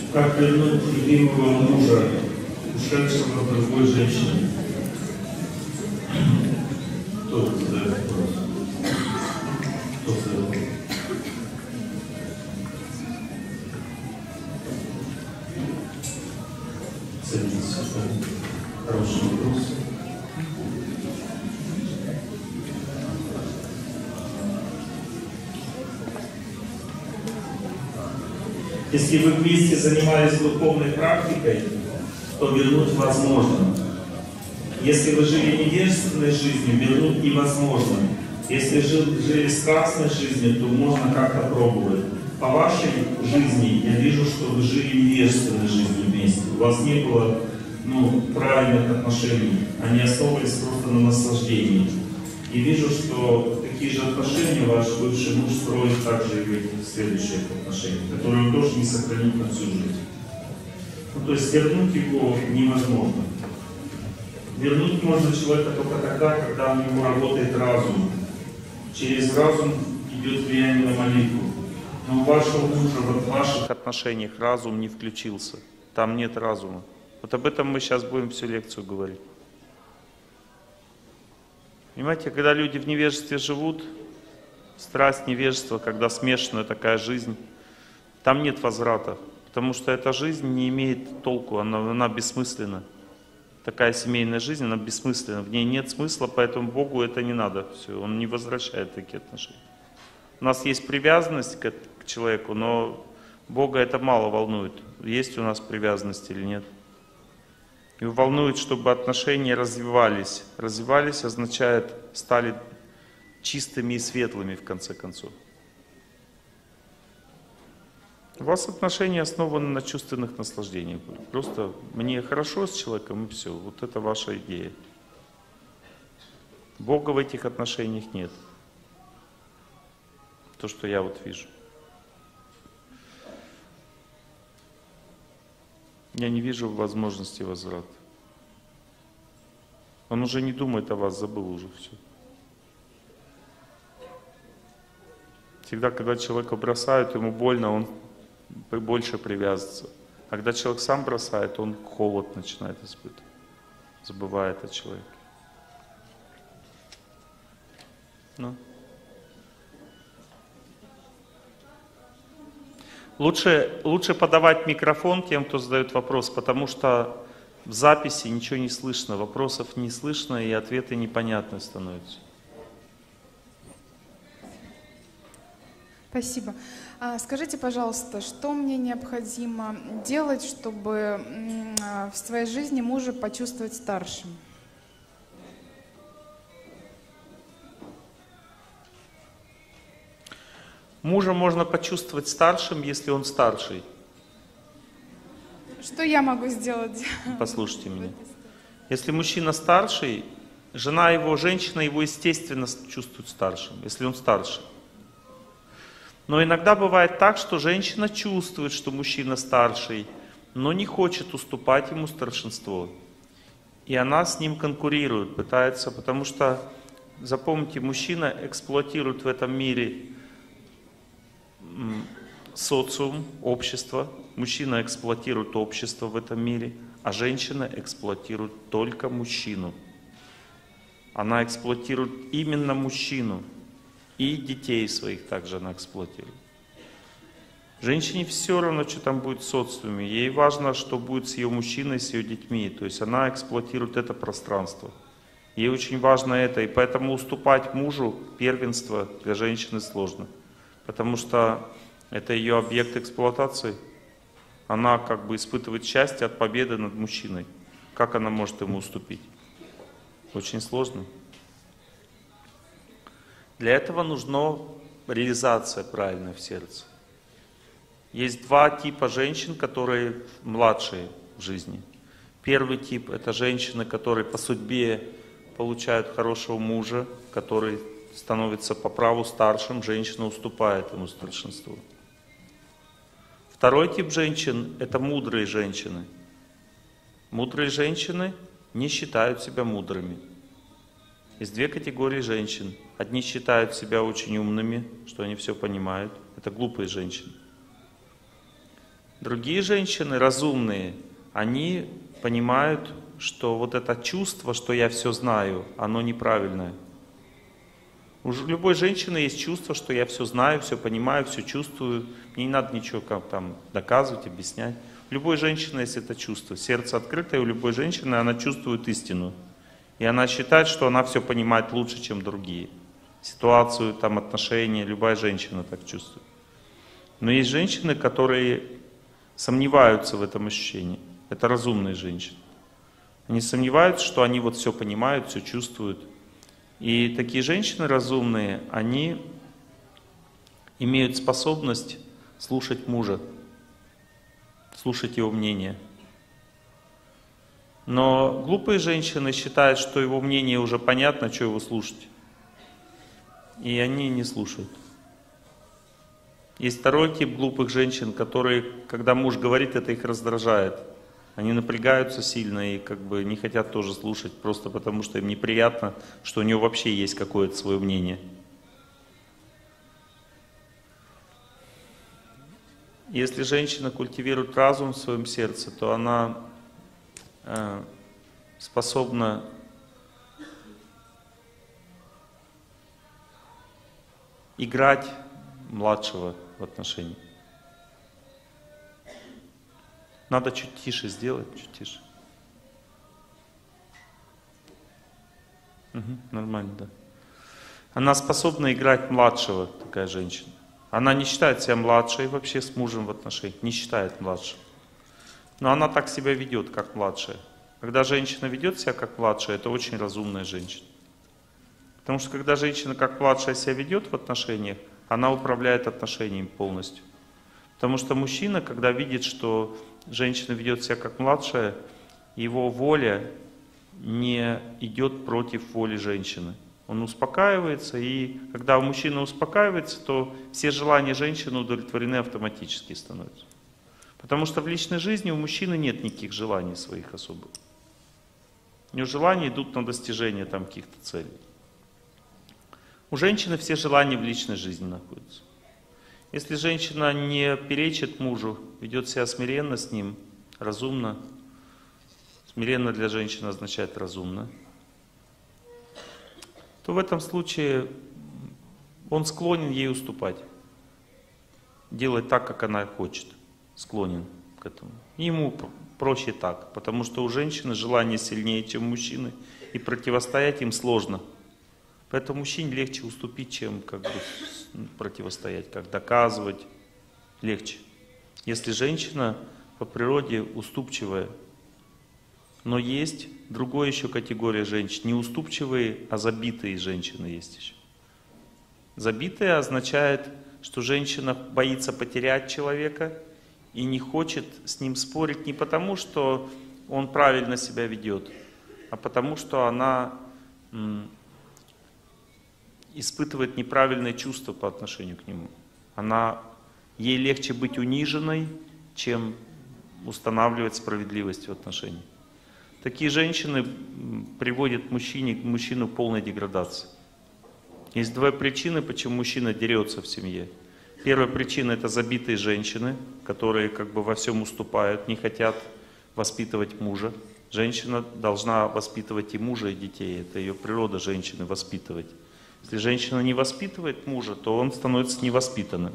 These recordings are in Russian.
Как вернуть любимого мужа, ушедшего от другой женщины? Кто задает вопрос? Кто задает вопрос? Садитесь, хороший вопрос. Если вы вместе занимались духовной практикой, то вернуть возможно. Если вы жили невежественной жизнью, вернуть невозможно. Если жили страстной жизнью, то можно как-то пробовать. По вашей жизни я вижу, что вы жили невежественной жизнью вместе. У вас не было правильных отношений. Они основывались просто на наслаждении. И вижу, что такие же отношения ваш бывший муж строит также и в следующих отношениях, которые он тоже не сохранит на всю жизнь. То есть вернуть его невозможно. Вернуть можно человека только тогда, когда у него работает разум. Через разум идет влияние на молитву. Но у вашего мужа в ваших отношениях разум не включился. Там нет разума. Вот об этом мы сейчас будем всю лекцию говорить. Понимаете, когда люди в невежестве живут, страсть, невежество, когда смешанная такая жизнь, там нет возврата. Потому что эта жизнь не имеет толку, она бессмысленна. Такая семейная жизнь, она бессмысленна. В ней нет смысла, поэтому Богу это не надо. Все, Он не возвращает такие отношения. У нас есть привязанность к человеку, но Бога это мало волнует. Есть у нас привязанность или нет. Его волнует, чтобы отношения развивались. Развивались означает, стали чистыми и светлыми в конце концов. У вас отношения основаны на чувственных наслаждениях. Просто мне хорошо с человеком, и все. Вот это ваша идея. Бога в этих отношениях нет. То, что я вот вижу. Я не вижу возможности возврата. Он уже не думает о вас, забыл уже все. Всегда, когда человека бросают, ему больно, он больше привязывается. А когда человек сам бросает, он холод начинает испытывать. Забывает о человеке. Лучше подавать микрофон тем, кто задает вопрос, потому что в записи ничего не слышно, вопросов не слышно и ответы непонятны становятся. Спасибо. Скажите, пожалуйста, что мне необходимо делать, чтобы в своей жизни мужа почувствовать старшим? Мужа можно почувствовать старшим, если он старший. Что я могу сделать? Послушайте меня. Если мужчина старший, женщина его естественно чувствует старшим, если он старший. Но иногда бывает так, что женщина чувствует, что мужчина старший, но не хочет уступать ему старшинство. И она с ним конкурирует, пытается, потому что, запомните, мужчина эксплуатирует в этом мире социум, общество. Мужчина эксплуатирует общество в этом мире, а женщина эксплуатирует только мужчину. Она эксплуатирует именно мужчину. И детей своих также она эксплуатирует. Женщине все равно, что там будет в социуме. Ей важно, что будет с ее мужчиной, с ее детьми. То есть она эксплуатирует это пространство. Ей очень важно это. И поэтому уступать мужу первенство для женщины сложно. Потому что это ее объект эксплуатации. Она как бы испытывает счастье от победы над мужчиной. Как она может ему уступить? Очень сложно. Для этого нужна реализация правильная в сердце. Есть два типа женщин, которые младшие в жизни. Первый тип — это женщины, которые по судьбе получают хорошего мужа, который становится по праву старшим, женщина уступает ему старшинству. Второй тип женщин — это мудрые женщины. Мудрые женщины не считают себя мудрыми. Есть две категории женщин. Одни считают себя очень умными, что они все понимают. Это глупые женщины. Другие женщины, разумные, они понимают, что вот это чувство, что я все знаю, оно неправильное. У любой женщины есть чувство, что я все знаю, все понимаю, все чувствую. Мне не надо ничего там доказывать, объяснять. У любой женщины есть это чувство. Сердце открытое у любой женщины, она чувствует истину. И она считает, что она все понимает лучше, чем другие. Ситуацию, там, отношения, любая женщина так чувствует. Но есть женщины, которые сомневаются в этом ощущении. Это разумные женщины. Они сомневаются, что они вот все понимают, все чувствуют. И такие женщины разумные, они имеют способность слушать мужа, слушать его мнение. Но глупые женщины считают, что его мнение уже понятно, что его слушать. И они не слушают. Есть второй тип глупых женщин, которые, когда муж говорит, это их раздражает. Они напрягаются сильно и как бы не хотят тоже слушать, просто потому что им неприятно, что у него вообще есть какое-то свое мнение. Если женщина культивирует разум в своем сердце, то она способна играть младшего в отношениях. Надо чуть тише сделать, чуть тише. Нормально, да. Она способна играть младшего, такая женщина. Она не считает себя младшей вообще с мужем в отношениях, не считает младшей. Но она так себя ведет, как младшая. Когда женщина ведет себя как младшая, это очень разумная женщина. Потому что когда женщина как младшая себя ведет в отношениях, она управляет отношениями полностью. Потому что мужчина, когда видит, что женщина ведет себя как младшая, его воля не идет против воли женщины. Он успокаивается, и когда мужчина успокаивается, то все желания женщины удовлетворены автоматически становятся. Потому что в личной жизни у мужчины нет никаких желаний своих особых. У него желания идут на достижение там каких-то целей. У женщины все желания в личной жизни находятся. Если женщина не перечит мужу, ведет себя смиренно с ним, разумно, смиренно для женщины означает разумно, то в этом случае он склонен ей уступать, делать так, как она хочет, склонен к этому. И ему проще так, потому что у женщины желание сильнее, чем у мужчины, и противостоять им сложно. Поэтому мужчине легче уступить, чем как бы противостоять, как доказывать, легче. Если женщина по природе уступчивая, но есть другая еще категория женщин, не уступчивые, а забитые женщины есть еще. Забитая означает, что женщина боится потерять человека и не хочет с ним спорить не потому, что он правильно себя ведет, а потому что она испытывает неправильные чувства по отношению к нему. Ей легче быть униженной, чем устанавливать справедливость в отношениях. Такие женщины приводят мужчину к полной деградации. Есть две причины, почему мужчина дерется в семье. Первая причина — это забитые женщины, которые как бы во всем уступают, не хотят воспитывать мужа. Женщина должна воспитывать и мужа, и детей. Это ее природа женщины — воспитывать. Если женщина не воспитывает мужа, то он становится невоспитанным.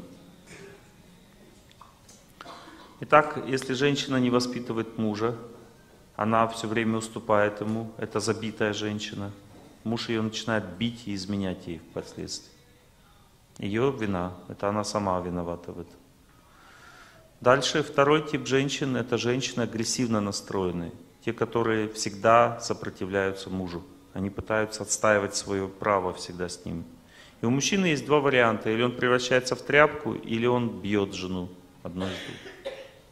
Итак, если женщина не воспитывает мужа, она все время уступает ему, это забитая женщина. Муж ее начинает бить и изменять ей впоследствии. Ее вина, это она сама виновата в этом. Дальше второй тип женщин — это женщины агрессивно настроенные. Те, которые всегда сопротивляются мужу. Они пытаются отстаивать свое право всегда с ним. И у мужчины есть два варианта. Или он превращается в тряпку, или он бьет жену. Одно из двух.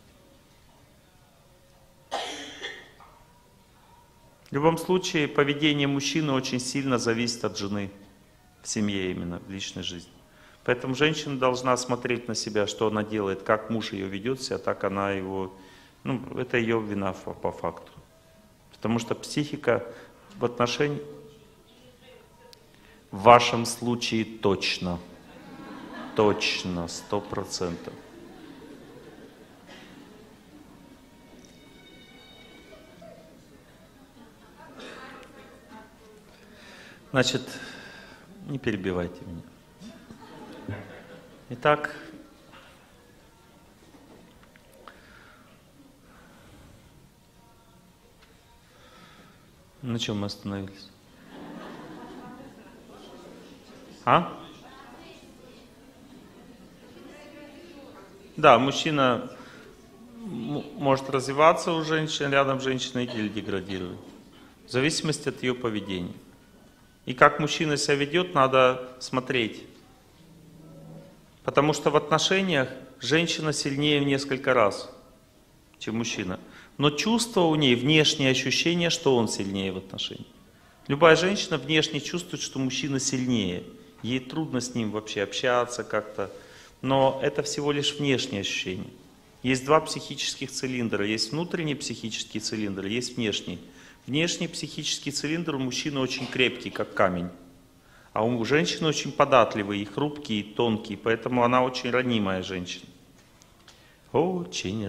В любом случае, поведение мужчины очень сильно зависит от жены. В семье именно, в личной жизни. Поэтому женщина должна смотреть на себя, что она делает, как муж ее ведет себя, так она его... это ее вина по факту. Потому что психика в отношении... В вашем случае точно. Точно, 100%. Значит, не перебивайте меня. Итак, на чем мы остановились? А? Да, мужчина может развиваться у женщины, рядом женщина или деградировать. В зависимости от ее поведения. И как мужчина себя ведет, надо смотреть. Потому что в отношениях женщина сильнее в несколько раз, чем мужчина. Но чувство у ней, внешнее ощущение, что он сильнее в отношениях. Любая женщина внешне чувствует, что мужчина сильнее. Ей трудно с ним вообще общаться как-то. Но это всего лишь внешнее ощущение. Есть два психических цилиндра. Есть внутренний психический цилиндр, есть внешний. Внешний психический цилиндр у мужчины очень крепкий, как камень. А у женщины очень податливый, и хрупкий, и тонкий. Поэтому она очень ранимая женщина. Очень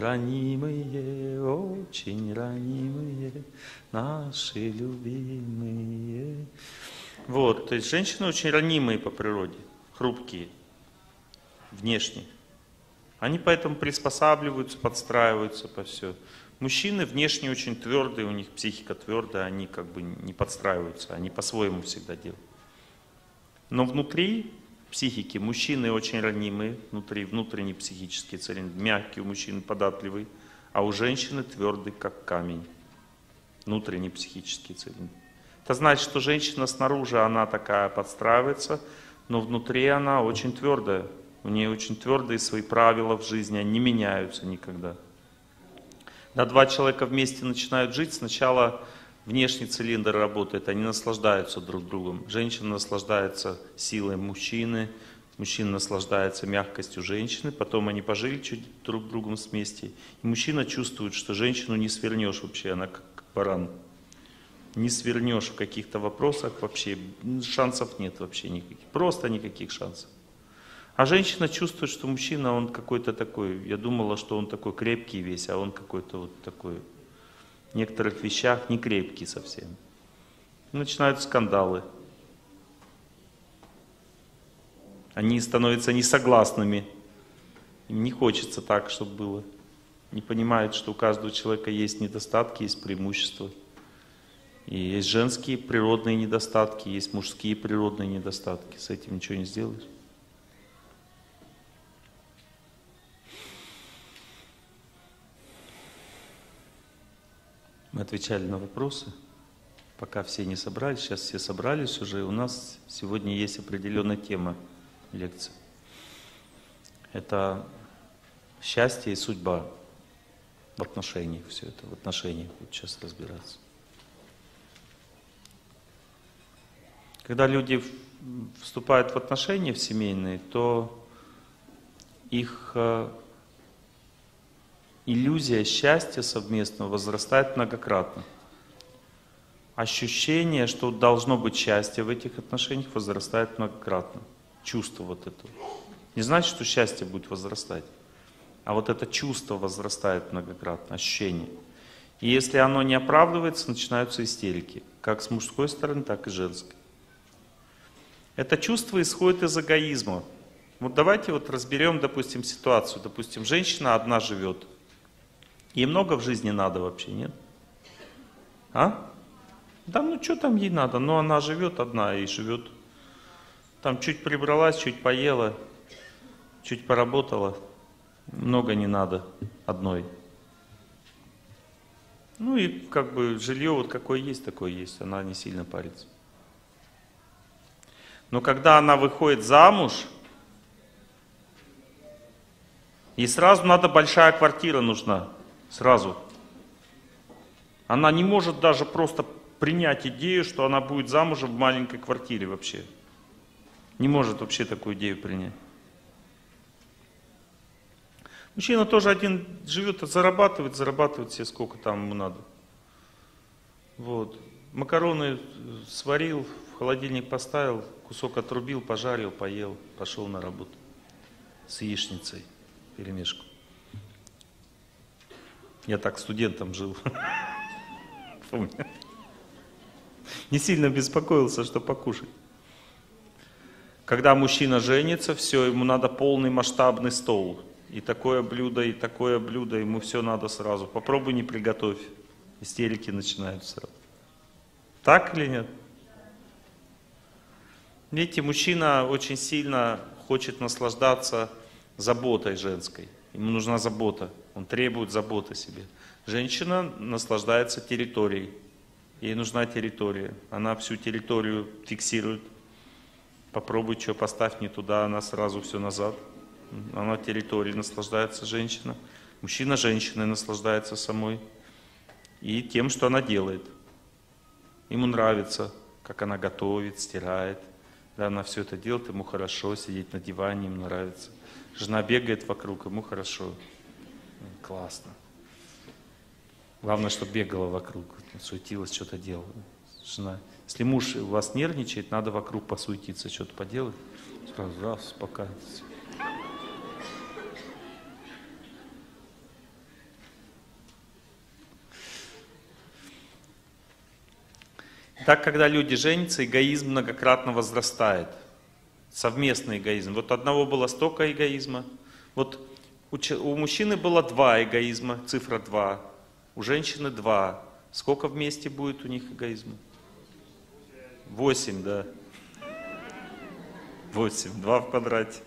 ранимые наши любимые. Вот, то есть женщины очень ранимые по природе, хрупкие, внешне. Они поэтому приспосабливаются, подстраиваются по все. Мужчины внешне очень твердые, у них психика твердая, они как бы не подстраиваются, они по-своему всегда делают. Но внутри психики мужчины очень ранимые, внутренний психический цилиндр, мягкий у мужчин, податливый, а у женщины твердый, как камень, внутренний психический цилиндр. Это значит, что женщина снаружи, она такая подстраивается, но внутри она очень твердая. У нее очень твердые свои правила в жизни, они не меняются никогда. Когда два человека вместе начинают жить, сначала внешний цилиндр работает, они наслаждаются друг другом. Женщина наслаждается силой мужчины, мужчина наслаждается мягкостью женщины, потом они пожили чуть друг другом вместе. И мужчина чувствует, что женщину не свернешь вообще, она как баран. Не свернешь в каких-то вопросах вообще, шансов нет вообще никаких, просто никаких шансов. А женщина чувствует, что мужчина, он какой-то такой, я думала, что он такой крепкий весь, а он какой-то вот такой, в некоторых вещах не крепкий совсем. Начинают скандалы. Они становятся несогласными. Им не хочется так, чтобы было. Не понимают, что у каждого человека есть недостатки, есть преимущества. И есть женские природные недостатки, есть мужские природные недостатки. С этим ничего не сделаешь. Мы отвечали на вопросы, пока все не собрались. Сейчас все собрались уже. У нас сегодня есть определенная тема лекции. Это счастье и судьба в отношениях. Все это в отношениях будет сейчас разбираться. Когда люди вступают в отношения в семейные, то их иллюзия счастья совместного возрастает многократно. Ощущение, что должно быть счастье в этих отношениях, возрастает многократно. Чувство вот это. Не значит, что счастье будет возрастать, а вот это чувство возрастает многократно, ощущение. И если оно не оправдывается, начинаются истерики, как с мужской стороны, так и с женской. Это чувство исходит из эгоизма. Вот давайте вот разберем, допустим, ситуацию. Допустим, женщина одна живет. Ей много в жизни надо вообще, нет? А? Да ну что там ей надо? Ну она живет одна и живет. Там чуть прибралась, чуть поела, чуть поработала. Много не надо одной. Ну и как бы жилье вот какое есть, такое есть. Она не сильно парится. Но когда она выходит замуж, ей сразу надо большая квартира нужна. Сразу. Она не может даже просто принять идею, что она будет замужем в маленькой квартире вообще. Не может вообще такую идею принять. Мужчина тоже один живет, зарабатывает себе сколько там ему надо. Вот. Макароны сварил, в холодильник поставил, кусок отрубил, пожарил, поел, пошел на работу. С яичницей вперемешку. Я так студентом жил. Помню. Не сильно беспокоился, что покушать. Когда мужчина женится, все, ему надо полный масштабный стол. И такое блюдо, ему все надо сразу. Попробуй не приготовь. Истерики начинаются сразу. Так или нет? Видите, мужчина очень сильно хочет наслаждаться заботой женской. Ему нужна забота. Он требует заботы себе. Женщина наслаждается территорией. Ей нужна территория. Она всю территорию фиксирует. Попробуй, что поставь не туда, она сразу все назад. Она территорией наслаждается, женщина. Мужчина женщиной наслаждается самой. И тем, что она делает. Ему нравится, как она готовит, стирает. Да, она все это делает, ему хорошо, сидеть на диване, ему нравится. Жена бегает вокруг, ему хорошо. Классно. Главное, чтобы бегала вокруг, суетилась, что-то делала. Жена. Если муж у вас нервничает, надо вокруг посуетиться, что-то поделать. Сразу раз, успокаиваться. Так, когда люди женятся, эгоизм многократно возрастает. Совместный эгоизм. Вот одного было столько эгоизма. Вот у мужчины было 2 эгоизма, цифра 2. У женщины 2. Сколько вместе будет у них эгоизма? 8, да. 8, 2 в квадрате.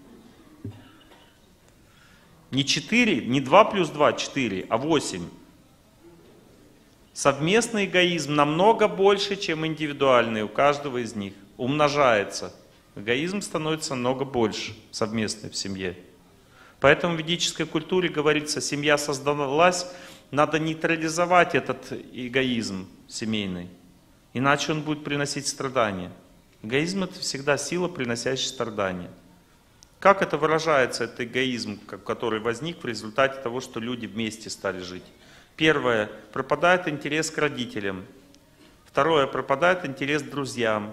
Не 4, не 2 плюс 2, 4, а 8. Совместный эгоизм намного больше, чем индивидуальный у каждого из них. Умножается. Эгоизм становится намного больше совместный в семье. Поэтому в ведической культуре говорится, семья создалась, надо нейтрализовать этот эгоизм семейный. Иначе он будет приносить страдания. Эгоизм — это всегда сила, приносящая страдания. Как это выражается, этот эгоизм, который возник в результате того, что люди вместе стали жить? Первое, пропадает интерес к родителям. Второе, пропадает интерес к друзьям.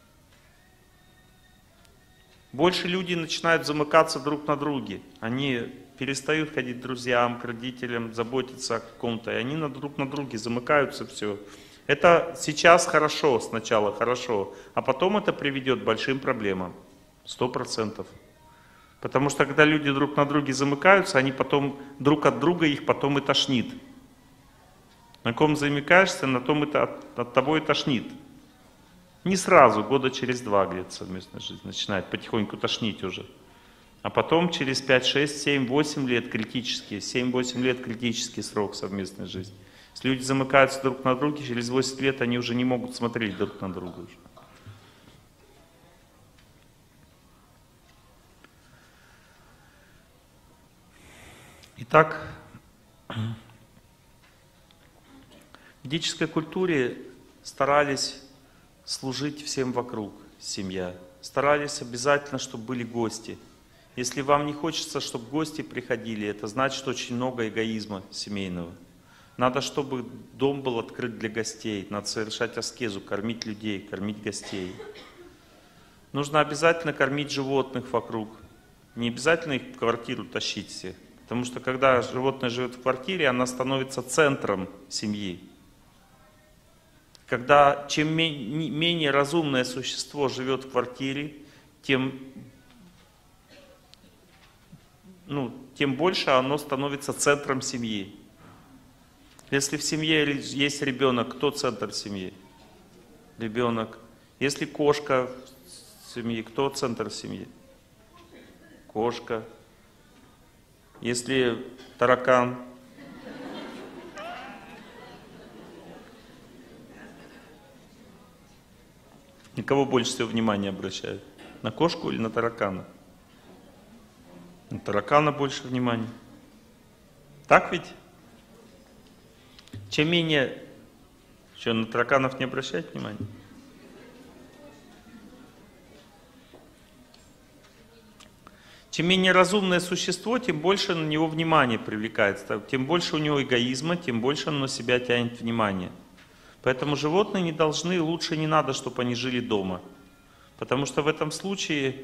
Больше люди начинают замыкаться друг на друге. Они перестают ходить к друзьям, к родителям, заботиться о каком-то. И они друг на друге замыкаются, все. Это сейчас хорошо, сначала хорошо, а потом это приведет к большим проблемам. 100%. Потому что когда люди друг на друге замыкаются, они потом друг от друга их потом и тошнит. На ком замыкаешься, на том это от того и тошнит. Не сразу, года через 2 где-то совместная жизнь начинает потихоньку тошнить уже. А потом через 5, 6, 7, 8 лет критический, 7-8 лет критический срок совместной жизни. Если люди замыкаются друг на друге, через 8 лет они уже не могут смотреть друг на друга. Уже. Итак, в ведической культуре старались служить всем вокруг, семья. Старались обязательно, чтобы были гости. Если вам не хочется, чтобы гости приходили, это значит очень много эгоизма семейного. Надо, чтобы дом был открыт для гостей, надо совершать аскезу, кормить людей, кормить гостей. Нужно обязательно кормить животных вокруг. Не обязательно их в квартиру тащить все. Потому что когда животное живет в квартире, она становится центром семьи. Когда чем менее разумное существо живет в квартире, тем больше оно становится центром семьи. Если в семье есть ребенок, кто центр семьи? Ребенок. Если кошка в семье, кто центр семьи? Кошка. Если таракан. На кого больше всего внимания обращают? На кошку или на таракана? На таракана больше внимания. Так ведь? Чем менее... Что, на тараканов не обращать внимания? Чем менее разумное существо, тем больше на него внимание привлекается. Тем больше у него эгоизма, тем больше он на себя тянет внимание. Поэтому животные не должны, лучше не надо, чтобы они жили дома. Потому что в этом случае,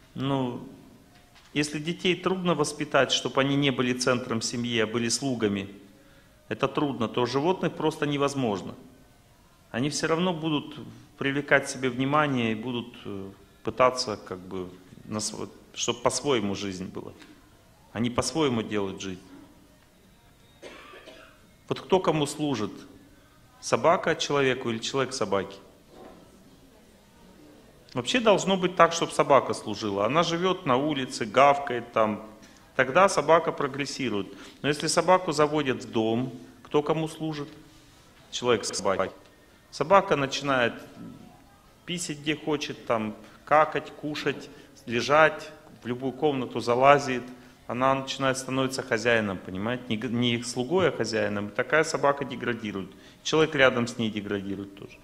если детей трудно воспитать, чтобы они не были центром семьи, а были слугами, это трудно, то животных просто невозможно. они все равно будут привлекать к себе внимание и будут пытаться, как бы, чтобы по-своему жизнь была. Они по-своему делают жизнь. Вот кто кому служит? Собака человеку или человек собаке? Вообще должно быть так, чтобы собака служила. Она живет на улице, гавкает там. Тогда собака прогрессирует. Но если собаку заводят в дом, кто кому служит? Человек собаке. Собака начинает писать где хочет, там, какать, кушать, лежать, в любую комнату залазит. Она начинает становиться хозяином, понимаете? Не их слугой, а хозяином. Такая собака деградирует. Человек рядом с ней деградирует тоже.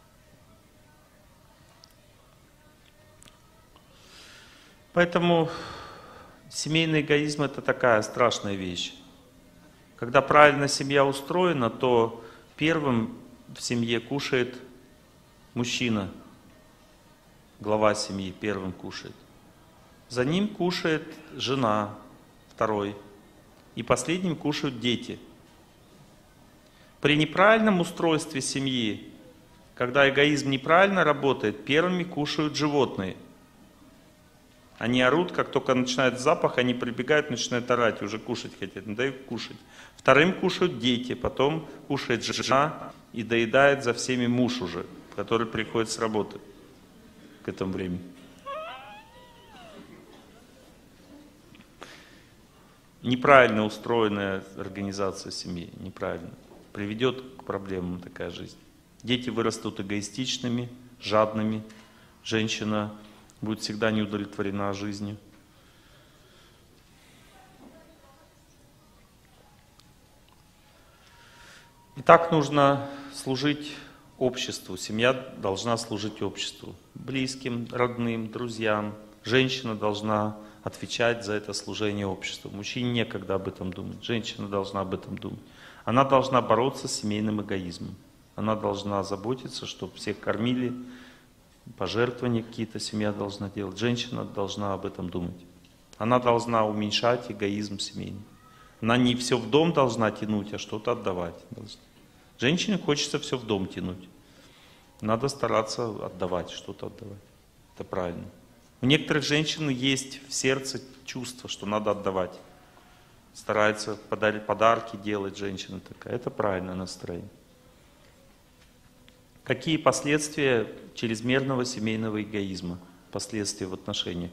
Поэтому семейный эгоизм — это такая страшная вещь. Когда правильно семья устроена, то первым в семье кушает мужчина, глава семьи первым кушает. За ним кушает жена, второй. И последним кушают дети. При неправильном устройстве семьи, когда эгоизм неправильно работает, первыми кушают животные. Они орут, как только начинает запах, они прибегают, начинают орать, уже кушать хотят, не дают кушать. Вторым кушают дети, потом кушает жена и доедает за всеми муж уже, который приходит с работы к этому времени. Неправильно устроенная организация семьи, неправильно, приведет к проблемам такая жизнь. Дети вырастут эгоистичными, жадными, женщина будет всегда не удовлетворена жизнью. И так нужно служить обществу. Семья должна служить обществу. Близким, родным, друзьям. Женщина должна отвечать за это служение обществу. Мужчине некогда об этом думать. Женщина должна об этом думать. Она должна бороться с семейным эгоизмом. Она должна заботиться, чтобы всех кормили. Пожертвования какие-то семья должна делать. Женщина должна об этом думать. Она должна уменьшать эгоизм семейный. Она не все в дом должна тянуть, а что-то отдавать должна. Женщине хочется все в дом тянуть. Надо стараться отдавать, что-то отдавать. Это правильно. У некоторых женщин есть в сердце чувство, что надо отдавать. Старается подарки делать женщина такая. Это правильное настроение. Какие последствия чрезмерного семейного эгоизма? Последствия в отношениях.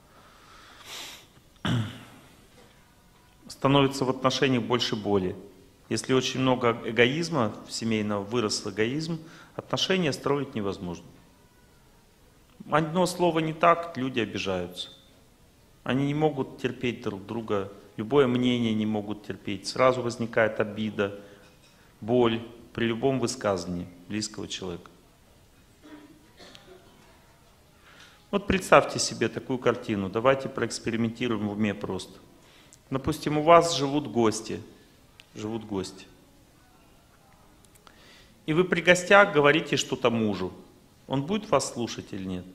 Становится в отношениях больше боли. Если очень много эгоизма семейного, вырос эгоизм, отношения строить невозможно. Одно слово не так, люди обижаются. Они не могут терпеть друг друга, любое мнение не могут терпеть. Сразу возникает обида, боль при любом высказывании близкого человека. Вот представьте себе такую картину. Давайте проэкспериментируем в уме просто. Допустим, у вас живут гости. И вы при гостях говорите что-то мужу. Он будет вас слушать или нет?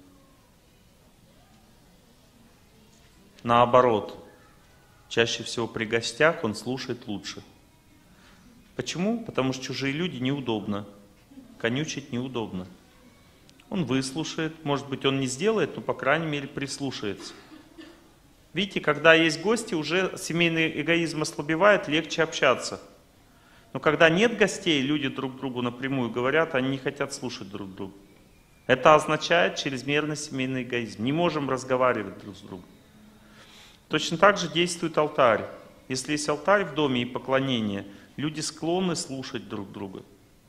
Наоборот. Чаще всего при гостях он слушает лучше. Почему? Потому что чужие люди неудобно. Конючить неудобно. Он выслушает, может быть, он не сделает, но, по крайней мере, прислушается. Видите, когда есть гости, уже семейный эгоизм ослабевает, легче общаться. Но когда нет гостей, люди друг другу напрямую говорят, они не хотят слушать друг друга. Это означает чрезмерный семейный эгоизм. Не можем разговаривать друг с другом. Точно так же действует алтарь. Если есть алтарь в доме и поклонение, люди склонны слушать друг друга.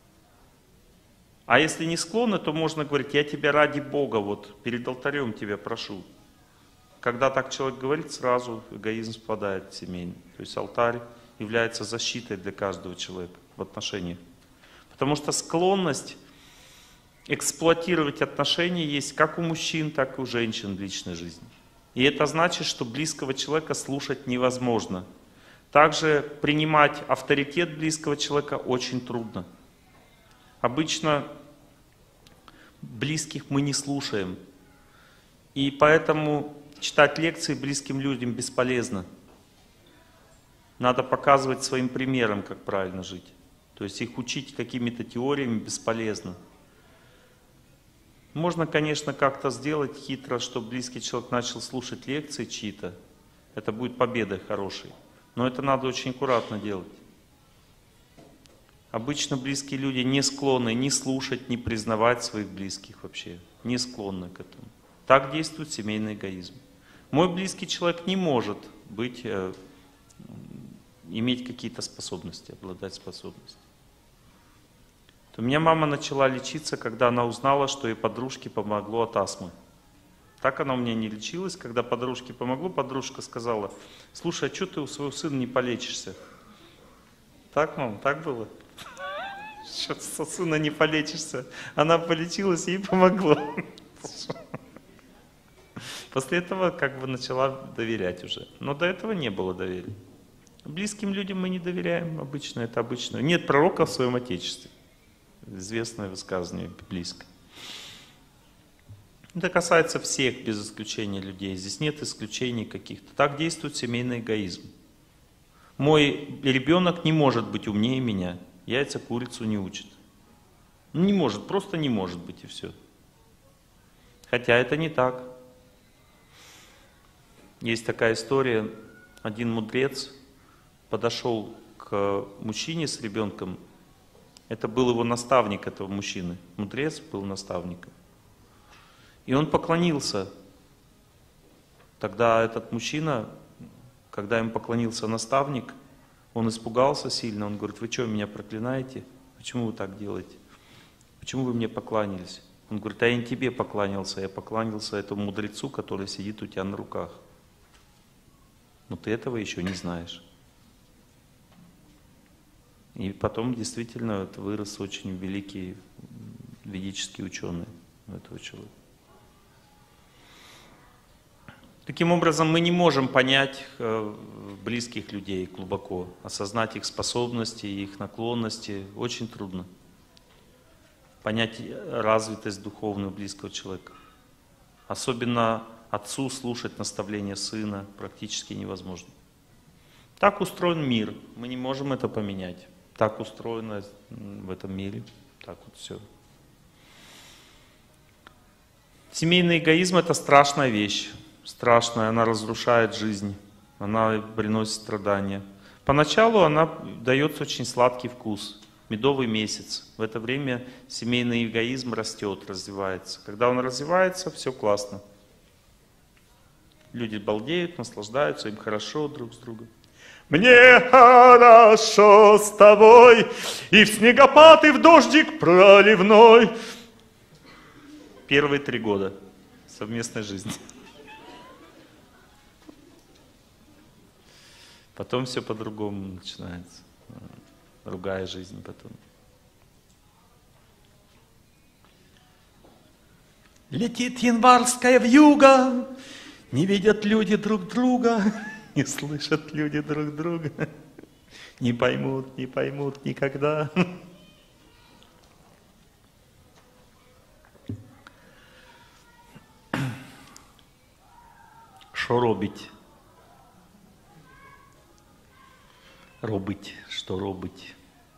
А если не склонны, то можно говорить: я тебя ради Бога, вот перед алтарем тебя прошу. Когда так человек говорит, сразу эгоизм спадает в семейный. То есть алтарь является защитой для каждого человека в отношениях. Потому что склонность эксплуатировать отношения есть как у мужчин, так и у женщин в личной жизни. И это значит, что близкого человека слушать невозможно. Также принимать авторитет близкого человека очень трудно. Обычно близких мы не слушаем. И поэтому читать лекции близким людям бесполезно. Надо показывать своим примером, как правильно жить. То есть их учить какими-то теориями бесполезно. Можно, конечно, как-то сделать хитро, чтобы близкий человек начал слушать лекции чьи-то. Это будет победой хорошей. Но это надо очень аккуратно делать. Обычно близкие люди не склонны ни слушать, ни признавать своих близких вообще. Не склонны к этому. Так действует семейный эгоизм. Мой близкий человек не может быть, иметь какие-то способности, обладать способностями. У меня мама начала лечиться, когда она узнала, что ей подружке помогло от астмы. Так она у меня не лечилась. Когда подружке помогло, подружка сказала: слушай, а что ты у своего сына не полечишься? Так, мам, так было? Что ты со сына не полечишься? Она полечилась, ей помогло. После этого как бы начала доверять уже. Но до этого не было доверия. Близким людям мы не доверяем обычно, это обычно. Нет пророка в своем отечестве. Известное высказывание библейское. Это касается всех, без исключения людей. Здесь нет исключений каких-то. Так действует семейный эгоизм. Мой ребенок не может быть умнее меня. Яйца курицу не учат. Ну, не может, просто не может быть, и все. Хотя это не так. Есть такая история. Один мудрец подошел к мужчине с ребенком. Это был его наставник, этого мужчины. Мудрец был наставником. И он поклонился. Тогда этот мужчина, когда им поклонился наставник, он испугался сильно. Он говорит: вы что, меня проклинаете? Почему вы так делаете? Почему вы мне покланялись? Он говорит: а я не тебе поклонился, я поклонился этому мудрецу, который сидит у тебя на руках. Но ты этого еще не знаешь. И потом действительно вырос очень великий ведический ученый у этого человека. Таким образом, мы не можем понять близких людей глубоко, осознать их способности, их наклонности. Очень трудно понять развитость духовную близкого человека. Особенно отцу слушать наставления сына практически невозможно. Так устроен мир, мы не можем это поменять. Так устроено в этом мире, так вот все. Семейный эгоизм — это страшная вещь, страшная, она разрушает жизнь, она приносит страдания. Поначалу она дает очень сладкий вкус, медовый месяц. В это время семейный эгоизм растет, развивается. Когда он развивается, все классно. Люди балдеют, наслаждаются, им хорошо друг с другом. Мне хорошо с тобой, и в снегопад, и в дождик проливной. Первые 3 года совместной жизни. Потом все по-другому начинается. Другая жизнь потом. Летит январская вьюга, не видят люди друг друга. Не слышат люди друг друга, не поймут никогда. Що робить? Что робить?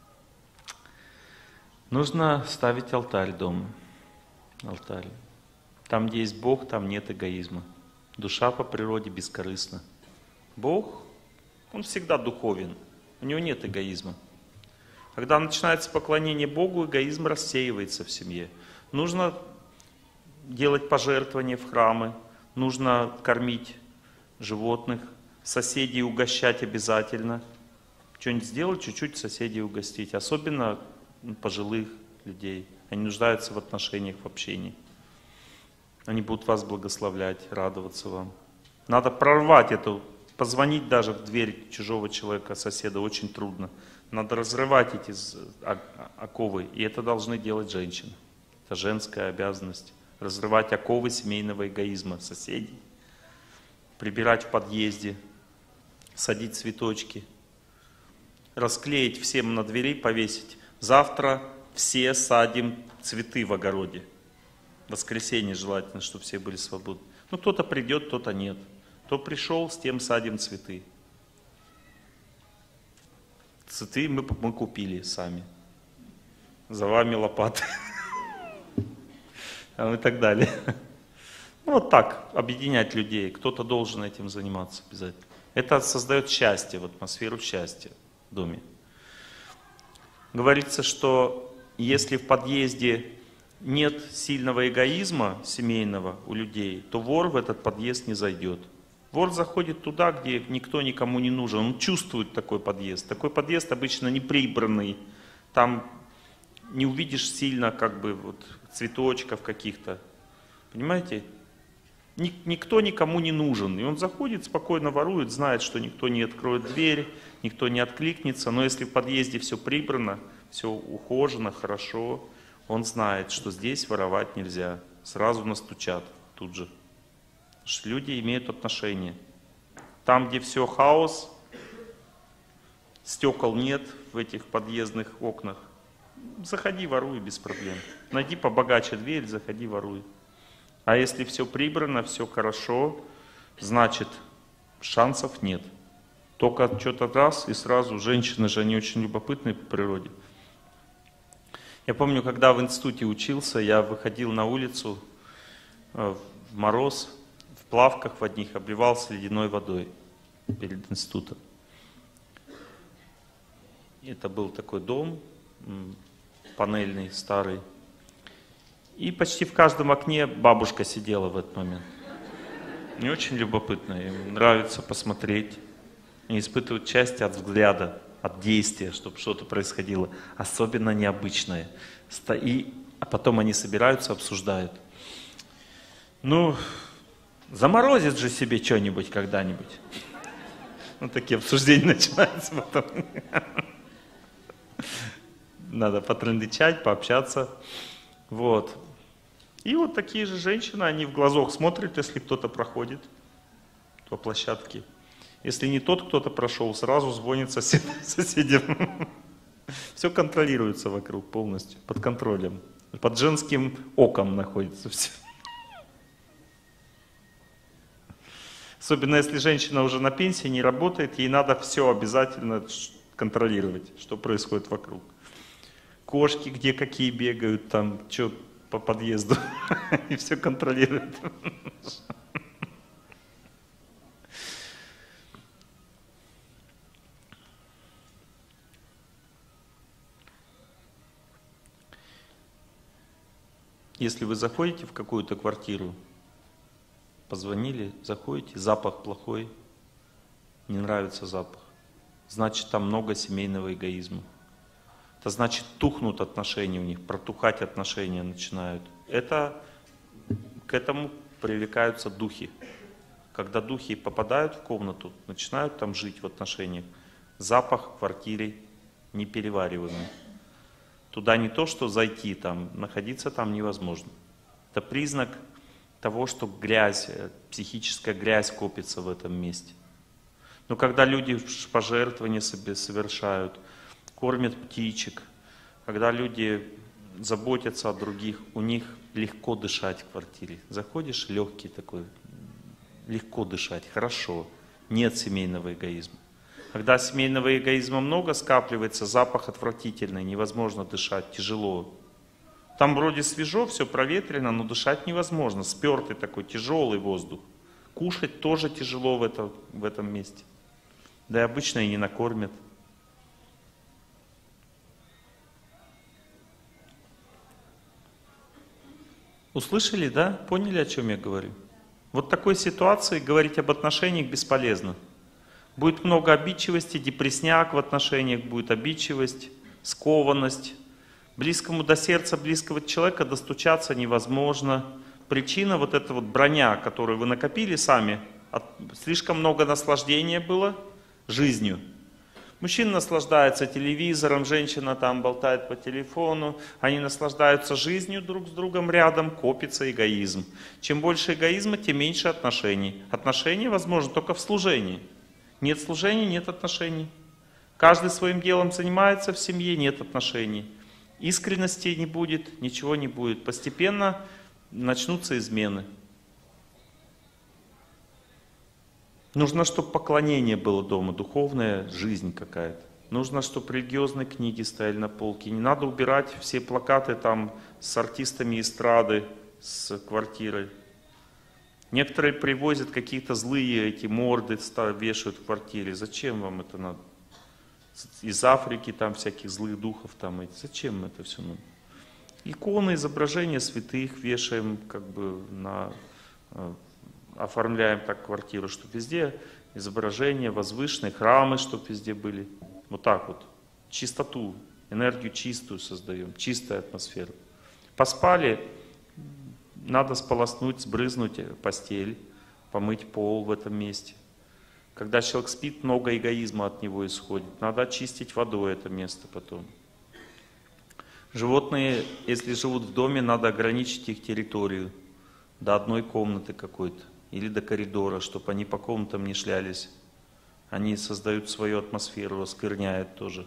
Нужно ставить алтарь дома. Алтарь. Там, где есть Бог, там нет эгоизма. Душа по природе бескорыстна. Бог, Он всегда духовен, у Него нет эгоизма. Когда начинается поклонение Богу, эгоизм рассеивается в семье. Нужно делать пожертвования в храмы, нужно кормить животных, соседей угощать обязательно. Что-нибудь сделать, чуть-чуть соседей угостить, особенно пожилых людей. Они нуждаются в отношениях, в общении. Они будут вас благословлять, радоваться вам. Надо прорвать эту. Позвонить даже в дверь чужого человека, соседа, очень трудно. Надо разрывать эти оковы, и это должны делать женщины. Это женская обязанность. Разрывать оковы семейного эгоизма соседей. Прибирать в подъезде, садить цветочки. Расклеить всем на двери, повесить. Завтра все садим цветы в огороде. В воскресенье желательно, чтобы все были свободны. Ну, кто-то придет, кто-то нет. Кто пришел, с тем садим цветы. Цветы мы купили сами. За вами лопаты. и так далее. Ну, вот так, объединять людей. Кто-то должен этим заниматься обязательно. Это создает счастье, в атмосферу счастья в доме. Говорится, что если в подъезде нет сильного эгоизма семейного у людей, то вор в этот подъезд не зайдет. Вор заходит туда, где никто никому не нужен. Он чувствует такой подъезд. Такой подъезд обычно не прибранный. Там не увидишь сильно как бы вот цветочков каких-то. Понимаете? Никто никому не нужен. И он заходит, спокойно ворует, знает, что никто не откроет дверь, никто не откликнется. Но если в подъезде все прибрано, все ухожено, хорошо, он знает, что здесь воровать нельзя. Сразу настучат тут же. Потому что люди имеют отношение. Там, где все хаос, стекол нет в этих подъездных окнах, заходи, воруй без проблем. Найди побогаче дверь, заходи, воруй. А если все прибрано, все хорошо, значит шансов нет. Только что-то раз и сразу, женщины же, они очень любопытные по природе. Я помню, когда в институте учился, я выходил на улицу в мороз, в плавках в одних, обливался ледяной водой перед институтом. Это был такой дом, панельный, старый. И почти в каждом окне бабушка сидела в этот момент. Мне очень любопытно, им нравится посмотреть. Они испытывают счастье от взгляда, от действия, чтобы что-то происходило, особенно необычное. А потом они собираются, обсуждают. Ну, заморозит же себе что-нибудь когда-нибудь. Ну, такие обсуждения начинаются потом. Надо потрындычать, пообщаться. Вот. И вот такие же женщины, они в глазок смотрят, если кто-то проходит по площадке. Если не тот кто-то прошел, сразу звонит соседям. Все контролируется вокруг полностью, под контролем. Под женским оком находится все. Особенно если женщина уже на пенсии, не работает, ей надо все обязательно контролировать, что происходит вокруг. Кошки где какие бегают, там, что по подъезду. И все контролируют. Если вы заходите в какую-то квартиру, позвонили, заходите, запах плохой, не нравится запах, значит там много семейного эгоизма. Это значит тухнут отношения у них, протухать отношения начинают. К этому привлекаются духи. Когда духи попадают в комнату, начинают там жить в отношениях, запах в квартире неперевариваемый. Туда не то, что зайти там, находиться там невозможно. Это признак того, что грязь, психическая грязь копится в этом месте. Но когда люди пожертвования себе совершают, кормят птичек, когда люди заботятся о других, у них легко дышать в квартире. Заходишь, легкий такой, легко дышать, хорошо, нет семейного эгоизма. Когда семейного эгоизма много скапливается, запах отвратительный, невозможно дышать, тяжело. Там вроде свежо, все проветрено, но дышать невозможно, спертый такой тяжелый воздух. Кушать тоже тяжело в этом месте. Да и обычно и не накормят. Услышали, да? Поняли, о чем я говорю? Вот в такой ситуации говорить об отношениях бесполезно. Будет много обидчивости, депресняк в отношениях, будет обидчивость, скованность. Близкому до сердца близкого человека достучаться невозможно. Причина вот эта вот броня, которую вы накопили сами, слишком много наслаждения было жизнью. Мужчина наслаждается телевизором, женщина там болтает по телефону, они наслаждаются жизнью друг с другом рядом, копится эгоизм. Чем больше эгоизма, тем меньше отношений. Отношения возможны только в служении. Нет служения, нет отношений. Каждый своим делом занимается в семье, нет отношений. Искренности не будет, ничего не будет. Постепенно начнутся измены. Нужно, чтобы поклонение было дома, духовная жизнь какая-то. Нужно, чтобы религиозные книги стояли на полке. Не надо убирать все плакаты там с артистами эстрады, с квартирой. Некоторые привозят какие-то злые эти морды, вешают в квартире. Зачем вам это надо? Из Африки там всяких злых духов там. Зачем это все надо? Иконы, изображения святых вешаем, как бы оформляем так квартиру, чтобы везде изображения возвышенные, храмы, чтобы везде были. Вот так вот. Чистоту, энергию чистую создаем, чистую атмосферу. Поспали, надо сполоснуть, сбрызнуть постель, помыть пол в этом месте. Когда человек спит, много эгоизма от него исходит. Надо очистить водой это место потом. Животные, если живут в доме, надо ограничить их территорию до одной комнаты какой-то или до коридора, чтобы они по комнатам не шлялись. Они создают свою атмосферу, оскверняют тоже.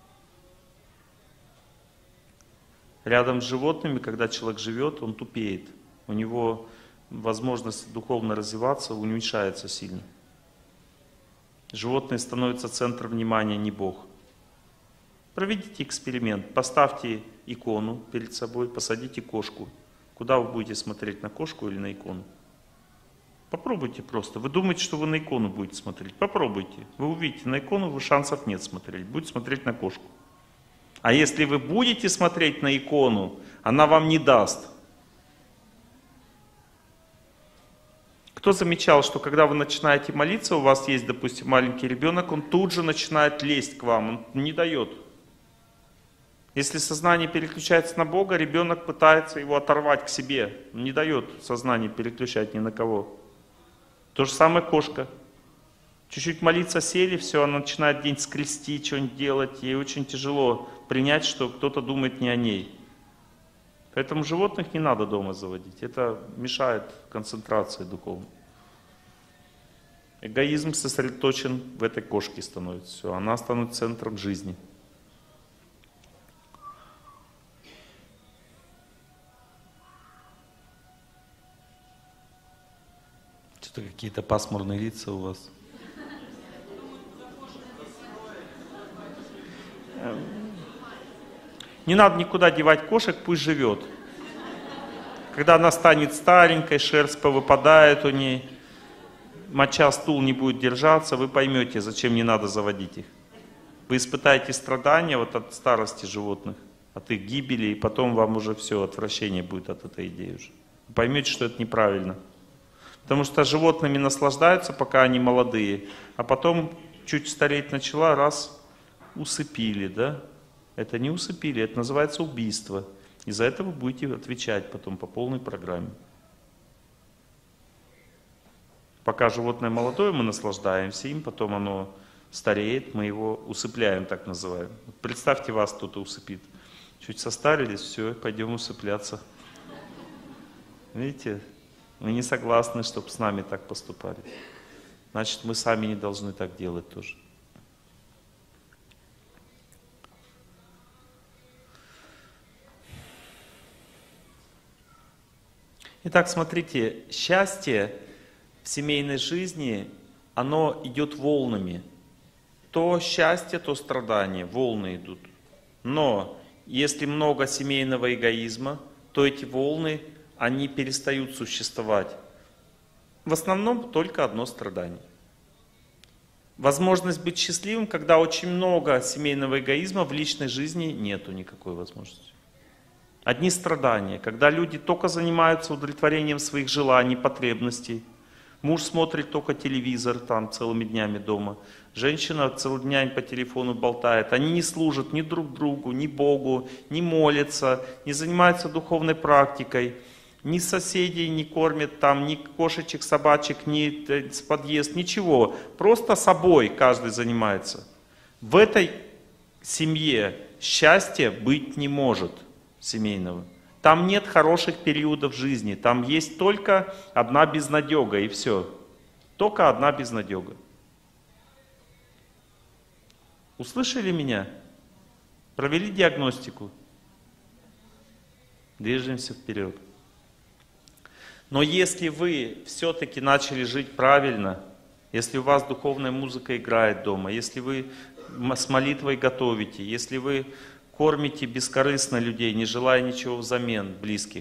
Рядом с животными, когда человек живет, он тупеет. У него возможность духовно развиваться уменьшается сильно. Животные становятся центром внимания, не Бог. Проведите эксперимент. Поставьте икону перед собой, посадите кошку. Куда вы будете смотреть, на кошку или на икону? Попробуйте просто. Вы думаете, что вы на икону будете смотреть? Попробуйте. Вы увидите, на икону вы шансов нет смотреть. Будете смотреть на кошку. А если вы будете смотреть на икону, она вам не даст. Кто замечал, что когда вы начинаете молиться, у вас есть, допустим, маленький ребенок, он тут же начинает лезть к вам, он не дает. Если сознание переключается на Бога, ребенок пытается его оторвать к себе, он не дает сознание переключать ни на кого. То же самое кошка. Чуть-чуть молиться сели, все, она начинает день скрести, что-нибудь делать, ей очень тяжело принять, что кто-то думает не о ней. Поэтому животных не надо дома заводить, это мешает концентрации духовной. Эгоизм сосредоточен в этой кошке становится, все, она становится центром жизни. Что-то какие-то пасмурные лица у вас. Не надо никуда девать кошек, пусть живет. Когда она станет старенькой, шерсть повыпадает у ней, моча стул не будет держаться, вы поймете, зачем не надо заводить их. Вы испытаете страдания вот от старости животных, от их гибели, и потом вам уже все, отвращение будет от этой идеи уже. Вы поймете, что это неправильно. Потому что животными наслаждаются, пока они молодые, а потом чуть стареть начала, раз, усыпили, да? Это не усыпили, это называется убийство. И за это вы будете отвечать потом по полной программе. Пока животное молодое, мы наслаждаемся им, потом оно стареет, мы его усыпляем, так называем. Представьте, вас кто-то усыпит. Чуть состарились, все, пойдем усыпляться. Видите, мы не согласны, чтобы с нами так поступали. Значит, мы сами не должны так делать тоже. Итак, смотрите, счастье в семейной жизни, оно идет волнами. То счастье, то страдание, волны идут. Но если много семейного эгоизма, то эти волны, они перестают существовать. В основном только одно страдание. Возможность быть счастливым, когда очень много семейного эгоизма, в личной жизни нету никакой возможности. Одни страдания, когда люди только занимаются удовлетворением своих желаний, потребностей. Муж смотрит только телевизор там целыми днями дома. Женщина целыми днями по телефону болтает. Они не служат ни друг другу, ни Богу, не молятся, не занимаются духовной практикой. Ни соседей не кормят там, ни кошечек, собачек, ни с подъезд, ничего. Просто собой каждый занимается. В этой семье счастья быть не может. Семейного. Там нет хороших периодов жизни, там есть только одна безнадега и все. Только одна безнадега. Услышали меня? Провели диагностику? Движемся вперед. Но если вы все-таки начали жить правильно, если у вас духовная музыка играет дома, если вы с молитвой готовите, если вы кормите бескорыстно людей, не желая ничего взамен близких.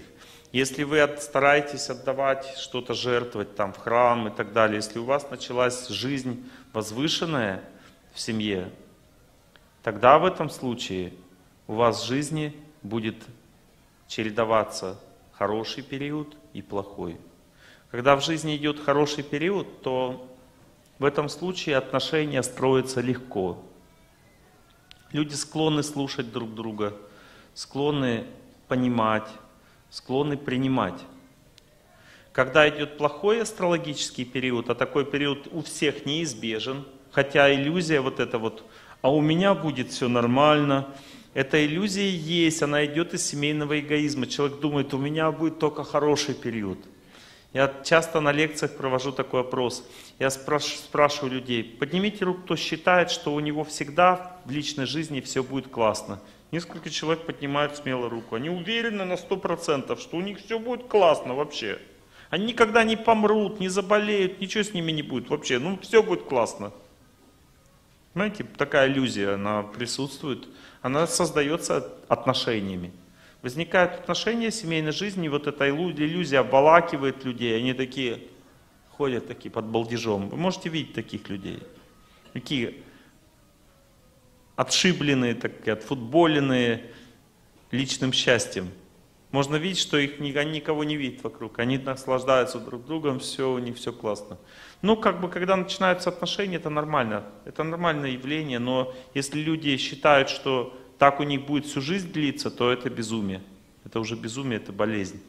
Если вы стараетесь отдавать что-то, жертвовать там в храм и так далее, если у вас началась жизнь возвышенная в семье, тогда в этом случае у вас в жизни будет чередоваться хороший период и плохой. Когда в жизни идет хороший период, то в этом случае отношения строятся легко. Люди склонны слушать друг друга, склонны понимать, склонны принимать. Когда идет плохой астрологический период, а такой период у всех неизбежен, хотя иллюзия вот эта вот, а у меня будет все нормально, эта иллюзия есть, она идет из семейного эгоизма. Человек думает, у меня будет только хороший период. Я часто на лекциях провожу такой опрос. Я спрашиваю людей, поднимите руку, кто считает, что у него всегда в личной жизни все будет классно. Несколько человек поднимают смело руку. Они уверены на 100%, что у них все будет классно вообще. Они никогда не помрут, не заболеют, ничего с ними не будет вообще. Ну, все будет классно. Знаете, такая иллюзия, она присутствует. Она создается отношениями. Возникают отношения в семейной жизни, вот эта иллюзия обволакивает людей. Они такие, ходят такие под балдежом. Вы можете видеть таких людей. Такие отшибленные, такие, отфутболенные личным счастьем. Можно видеть, что они никого не видят вокруг. Они наслаждаются друг другом, все, у них все классно. Ну, как бы, когда начинаются отношения, это нормально. Это нормальное явление, но если люди считают, что так у них будет всю жизнь длиться, то это безумие. Это уже безумие, это болезнь.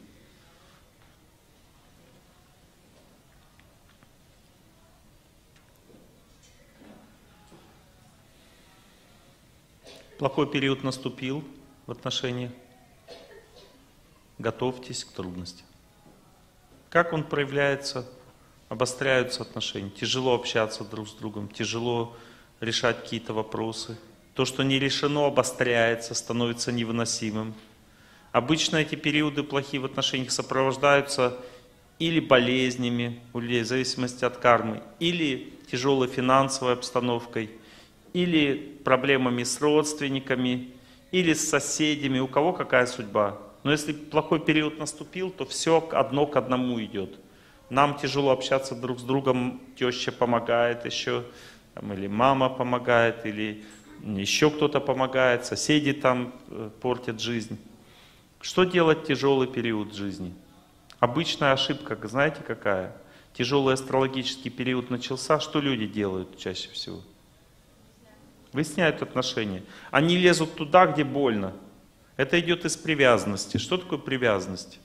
Плохой период наступил в отношениях. Готовьтесь к трудностям. Как он проявляется? Обостряются отношения. Тяжело общаться друг с другом, тяжело решать какие-то вопросы. То, что не решено, обостряется, становится невыносимым. Обычно эти периоды плохие в отношениях сопровождаются или болезнями у людей, в зависимости от кармы, или тяжелой финансовой обстановкой, или проблемами с родственниками, или с соседями, у кого какая судьба. Но если плохой период наступил, то все одно к одному идет. Нам тяжело общаться друг с другом, теща помогает еще, или мама помогает, или еще кто-то помогает, соседи там портят жизнь. Что делать в тяжелый период жизни? Обычная ошибка, знаете какая? Тяжелый астрологический период начался, что люди делают чаще всего? Выясняют отношения. Они лезут туда, где больно. Это идет из привязанности. Что такое привязанность?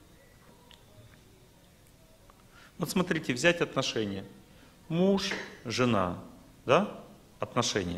Вот смотрите, взять отношения. Муж, жена, да? Отношения.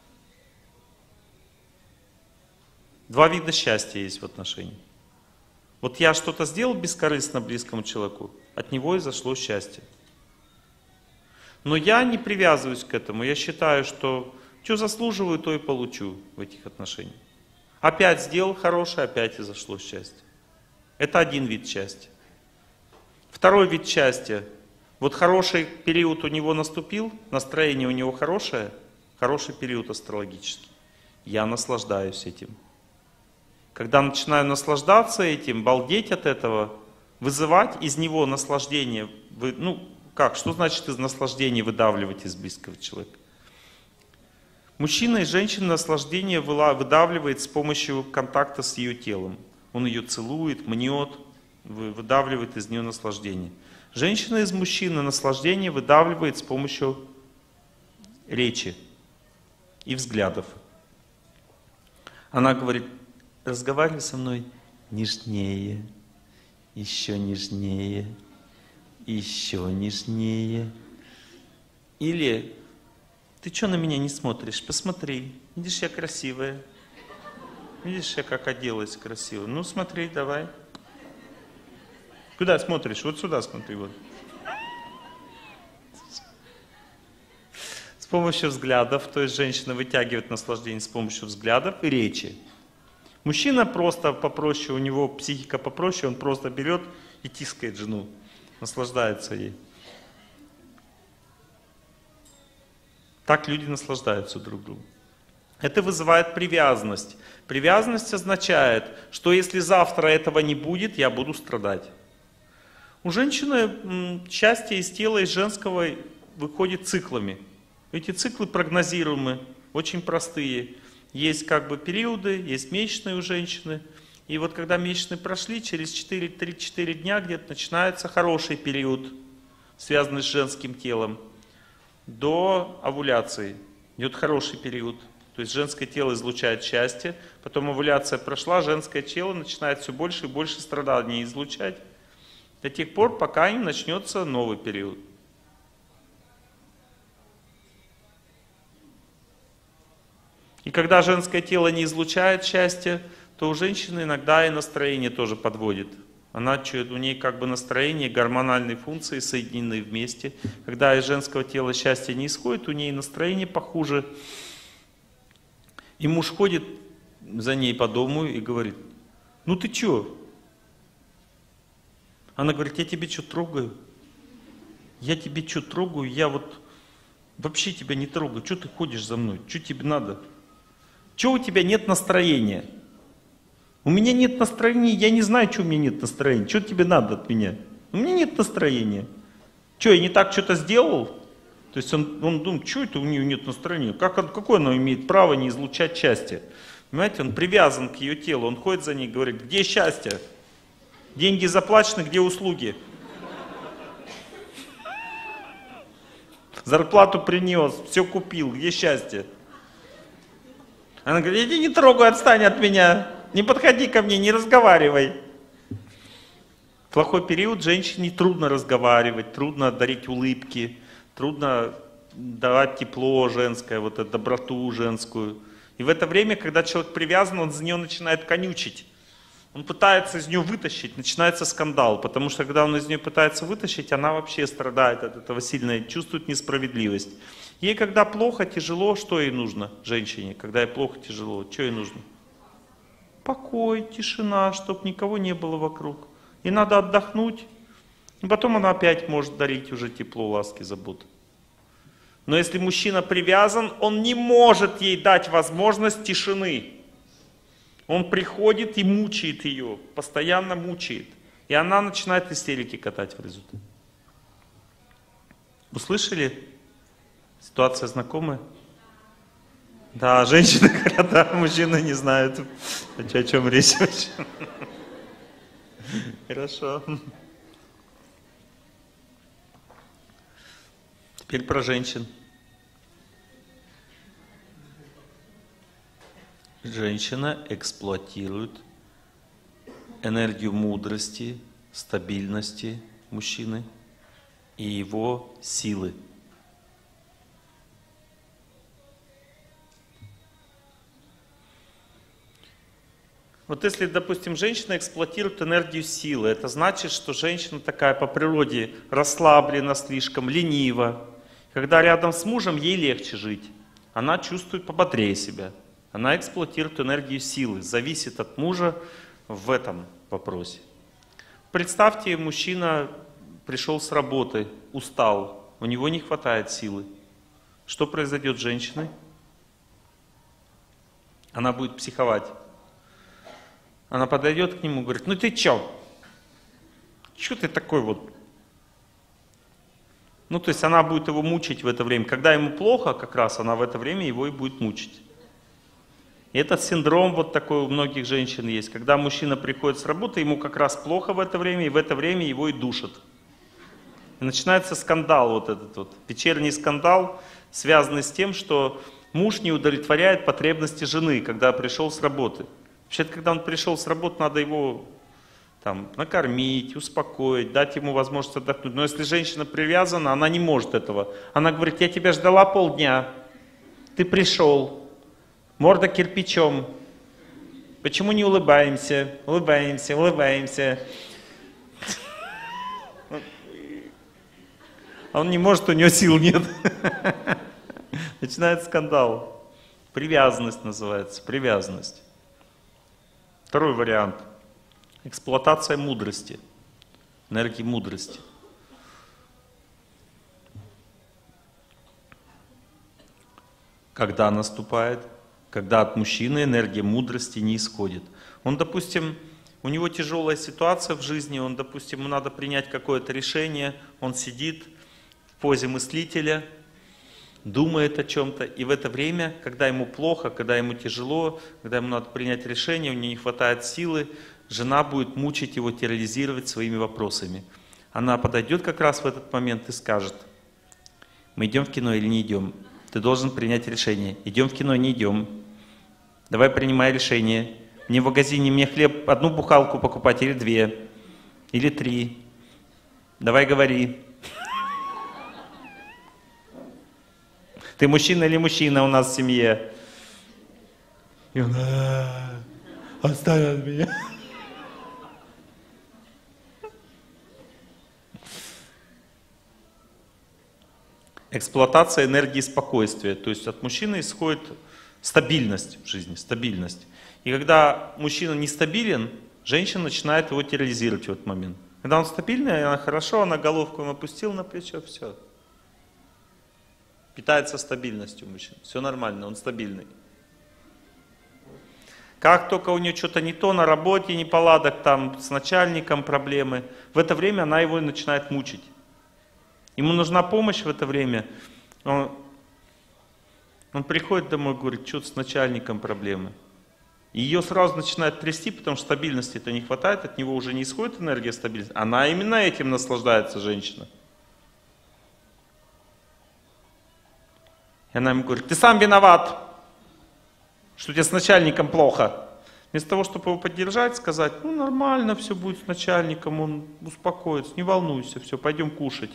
Два вида счастья есть в отношениях. Вот я что-то сделал бескорыстно близкому человеку, от него и зашло счастье. Но я не привязываюсь к этому. Я считаю, что заслуживаю, то и получу в этих отношениях. Опять сделал хорошее, опять и зашло счастье. Это один вид счастья. Второй вид счастья. Вот хороший период у него наступил, настроение у него хорошее, хороший период астрологический. Я наслаждаюсь этим. Когда начинаю наслаждаться этим, балдеть от этого, вызывать из него наслаждение. Что значит из наслаждения выдавливать из близкого человека? Мужчина и женщина наслаждение выдавливает с помощью контакта с ее телом. Он ее целует, мнет, выдавливает из нее наслаждение. Женщина из мужчины наслаждение выдавливает с помощью речи и взглядов. Она говорит, разговаривай со мной нежнее, еще нежнее, еще нежнее. Или ты что на меня не смотришь? Посмотри, видишь, я красивая. Видишь, я как оделась красиво. Ну смотри, давай. Куда смотришь? Вот сюда смотри. Вот. С помощью взглядов, то есть женщина вытягивает наслаждение с помощью взглядов и речи. Мужчина просто попроще, у него психика попроще, он просто берет и тискает жену, наслаждается ей. Так люди наслаждаются друг другом. Это вызывает привязанность. Привязанность означает, что если завтра этого не будет, я буду страдать. У женщины счастье из тела, из женского выходит циклами. Эти циклы прогнозируемы, очень простые. Есть как бы периоды, есть месячные у женщины. И вот когда месячные прошли, через 3-4 дня где-то начинается хороший период, связанный с женским телом. До овуляции идет хороший период. То есть женское тело излучает счастье, потом овуляция прошла, женское тело начинает все больше и больше страданий излучать. До тех пор, пока не начнется новый период. И когда женское тело не излучает счастье, то у женщины иногда и настроение тоже подводит. У ней как бы настроение, гормональные функции соединены вместе. Когда из женского тела счастье не исходит, у ней настроение похуже. И муж ходит за ней по дому и говорит: ну ты чё? Она говорит: я тебе что трогаю? Я тебе что трогаю? Я вот вообще тебя не трогаю. Что ты ходишь за мной? Что тебе надо? Чего у тебя нет настроения? У меня нет настроения, я не знаю, что у меня нет настроения. Что тебе надо от меня? У меня нет настроения. Что, я не так что-то сделал? То есть он думает, что это у нее нет настроения? Какое оно имеет право не излучать счастье? Понимаете, он привязан к ее телу, он ходит за ней и говорит: где счастье? Деньги заплачены, где услуги? Зарплату принес, все купил, где счастье? Она говорит: я тебя не трогаю, отстань от меня, не подходи ко мне, не разговаривай. В плохой период женщине трудно разговаривать, трудно дарить улыбки, трудно давать тепло женское, вот эту доброту женскую. И в это время, когда человек привязан, он за нее начинает конючить. Он пытается из нее вытащить, начинается скандал, потому что когда он из нее пытается вытащить, она вообще страдает от этого сильно, чувствует несправедливость. Ей когда плохо, тяжело, что ей нужно, женщине, когда ей плохо, тяжело, что ей нужно? Покой, тишина, чтобы никого не было вокруг. И надо отдохнуть, и потом она опять может дарить уже тепло, ласки, заботу. Но если мужчина привязан, он не может ей дать возможность тишины. Он приходит и мучает ее, постоянно мучает. И она начинает истерики катать в результате. Услышали? Ситуация знакомая? Да, женщины говорят, да, мужчины не знают, о чем речь. Хорошо. Теперь про женщин. Женщина эксплуатирует энергию мудрости, стабильности мужчины и его силы. Вот если, допустим, женщина эксплуатирует энергию силы, это значит, что женщина такая по природе расслаблена слишком, ленива. Когда рядом с мужем, ей легче жить. Она чувствует пободрее себя. Она эксплуатирует энергию силы, зависит от мужа в этом вопросе. Представьте, мужчина пришел с работы, устал, у него не хватает силы. Что произойдет с женщиной? Она будет психовать. Она подойдет к нему и говорит: ну ты чё? Чё ты такой вот? Ну то есть она будет его мучить в это время. Когда ему плохо, как раз она в это время его и будет мучить. И этот синдром вот такой у многих женщин есть. Когда мужчина приходит с работы, ему как раз плохо в это время, и в это время его и душат. И начинается скандал вот этот вот. Вечерний скандал, связанный с тем, что муж не удовлетворяет потребности жены, когда пришел с работы. Вообще-то, когда он пришел с работы, надо его там накормить, успокоить, дать ему возможность отдохнуть. Но если женщина привязана, она не может этого. Она говорит: я тебя ждала полдня, ты пришел, морда кирпичом. Почему не улыбаемся? Улыбаемся, улыбаемся. А он не может, у него сил нет. Начинается скандал. Привязанность называется, привязанность. Второй вариант. Эксплуатация мудрости, энергии мудрости. Когда наступает? когда от мужчины энергия мудрости не исходит. Он, допустим, у него тяжелая ситуация в жизни, он, допустим, ему надо принять какое-то решение, он сидит в позе мыслителя, думает о чем-то, и в это время, когда ему плохо, когда ему тяжело, когда ему надо принять решение, у него не хватает силы, жена будет мучить его, терроризировать своими вопросами. Она подойдет как раз в этот момент и скажет: мы идем в кино или не идем? Ты должен принять решение. Идем в кино, не идем. Давай принимай решение. Мне в магазине, мне хлеб одну бухалку покупать или 2, или 3. Давай говори. Ты мужчина или мужчина у нас в семье? И он: оставь от меня. Эксплуатация энергии спокойствия. То есть от мужчины исходит стабильность в жизни, стабильность. И когда мужчина нестабилен, женщина начинает его терроризировать в этот момент. Когда он стабильный, она хорошо, она головку ему опустила на плечо, все. Питается стабильностью мужчин. Все нормально, он стабильный. Как только у нее что-то не то на работе, неполадок, там с начальником проблемы, в это время она его начинает мучить. Ему нужна помощь в это время. Он приходит домой и говорит: что с начальником проблемы. И ее сразу начинает трясти, потому что стабильности-то не хватает, от него уже не исходит энергия стабильности. Она именно этим наслаждается, женщина. И она ему говорит: ты сам виноват, что тебе с начальником плохо. Вместо того, чтобы его поддержать, сказать: ну нормально все будет с начальником, он успокоится, не волнуйся, все, пойдем кушать.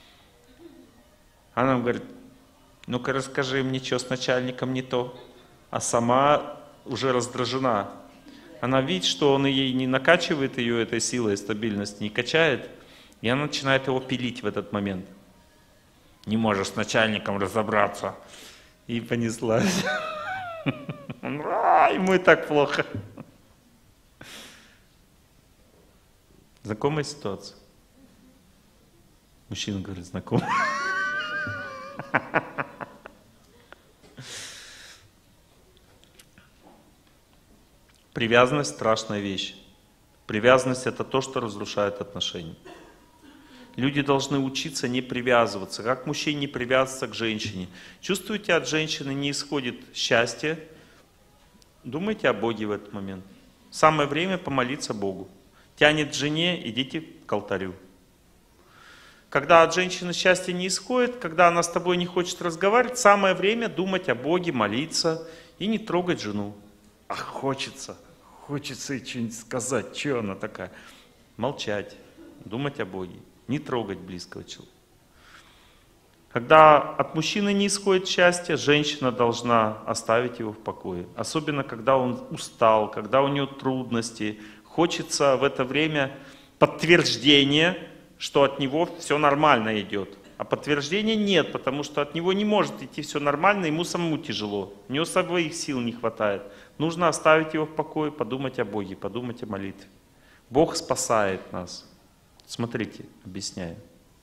Она ему говорит: ну-ка расскажи мне, что с начальником не то. А сама уже раздражена. Она видит, что он ей не накачивает ее этой силой стабильности, не качает, и она начинает его пилить в этот момент. Не можешь с начальником разобраться. И понеслась. Ему и так плохо. Знакомая ситуация? Мужчина говорит: знакомая. Привязанность — страшная вещь. Привязанность — это то, что разрушает отношения. Люди должны учиться не привязываться. Как мужчине не привязываться к женщине? Чувствуете, от женщины не исходит счастье? Думайте о Боге в этот момент. Самое время помолиться Богу. Тянет к жене, идите к алтарю. Когда от женщины счастье не исходит, когда она с тобой не хочет разговаривать, самое время думать о Боге, молиться и не трогать жену. А хочется ей что-нибудь сказать, что она такая. Молчать, думать о Боге, не трогать близкого человека. Когда от мужчины не исходит счастье, женщина должна оставить его в покое. Особенно, когда он устал, когда у него трудности. Хочется в это время подтверждения, что от него все нормально идет. А подтверждения нет, потому что от него не может идти все нормально, ему самому тяжело. У него своих сил не хватает. Нужно оставить его в покое, подумать о Боге, подумать о молитве. Бог спасает нас. Смотрите, объясняю.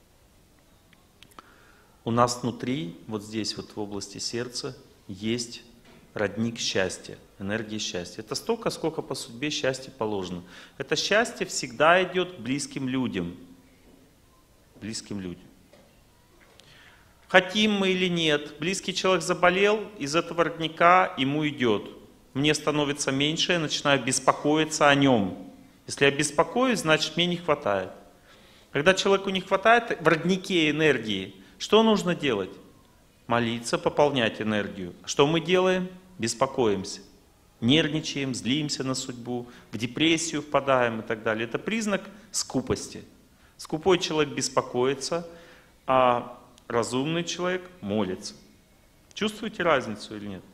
У нас внутри, вот здесь, вот в области сердца, есть родник счастья, энергия счастья. Это столько, сколько по судьбе счастья положено. Это счастье всегда идет к близким людям. Близким людям. Хотим мы или нет, близкий человек заболел, из этого родника ему идет. Мне становится меньше, я начинаю беспокоиться о нем. Если я беспокоюсь, значит мне не хватает. Когда человеку не хватает в роднике энергии, что нужно делать? Молиться, пополнять энергию. Что мы делаем? Беспокоимся. Нервничаем, злимся на судьбу, в депрессию впадаем и так далее. Это признак скупости. Скупой человек беспокоится, а разумный человек молится. Чувствуете разницу или нет?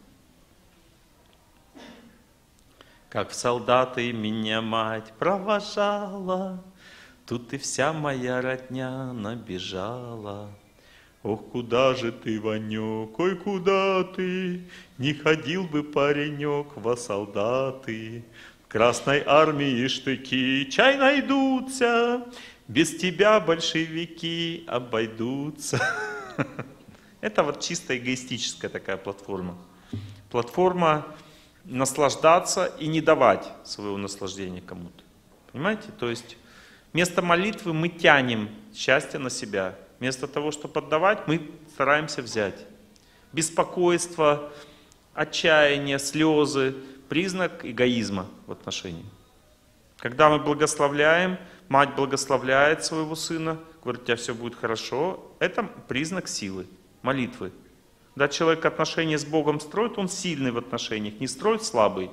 Как в солдаты меня мать провожала, тут и вся моя родня набежала. Ох, куда же ты, Ванек, ой, куда ты? Не ходил бы паренек во солдаты. В Красной армии штыки чай найдутся, без тебя большевики обойдутся. Это вот чисто эгоистическая такая платформа. Платформа наслаждаться и не давать своего наслаждения кому-то. Понимаете? То есть вместо молитвы мы тянем счастье на себя. Вместо того, чтобы отдавать, мы стараемся взять. Беспокойство, отчаяние, слезы – признак эгоизма в отношении. Когда мы благословляем, мать благословляет своего сына, говорит, у тебя все будет хорошо, это признак силы, молитвы. Когда человек отношения с Богом строит, он сильный в отношениях, не строит слабый.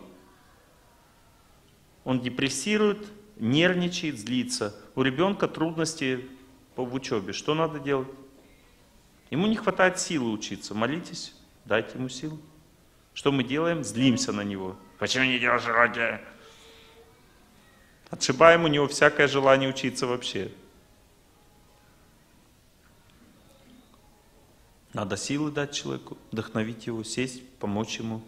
Он депрессирует, нервничает, злится. У ребенка трудности в учебе. Что надо делать? Ему не хватает силы учиться. Молитесь, дайте ему силу. Что мы делаем? Злимся на него. Почему не делаешь уроки? Отшибаем у него всякое желание учиться вообще. Надо силы дать человеку, вдохновить его, сесть, помочь ему.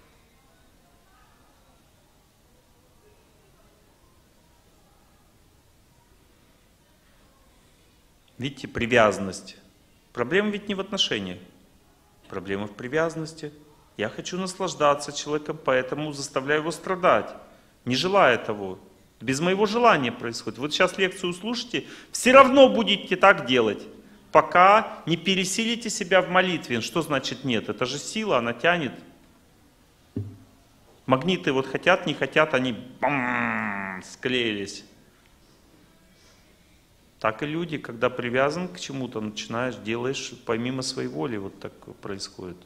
Видите, привязанность. Проблема ведь не в отношениях. Проблема в привязанности. Я хочу наслаждаться человеком, поэтому заставляю его страдать, не желая того. Без моего желания происходит. Вот сейчас лекцию услышите, все равно будете так делать, пока не пересилите себя в молитве. Что значит нет? Это же сила, она тянет. Магниты вот хотят, не хотят, они склеились. Так и люди, когда привязан к чему-то, начинаешь, делаешь помимо своей воли, вот так происходит.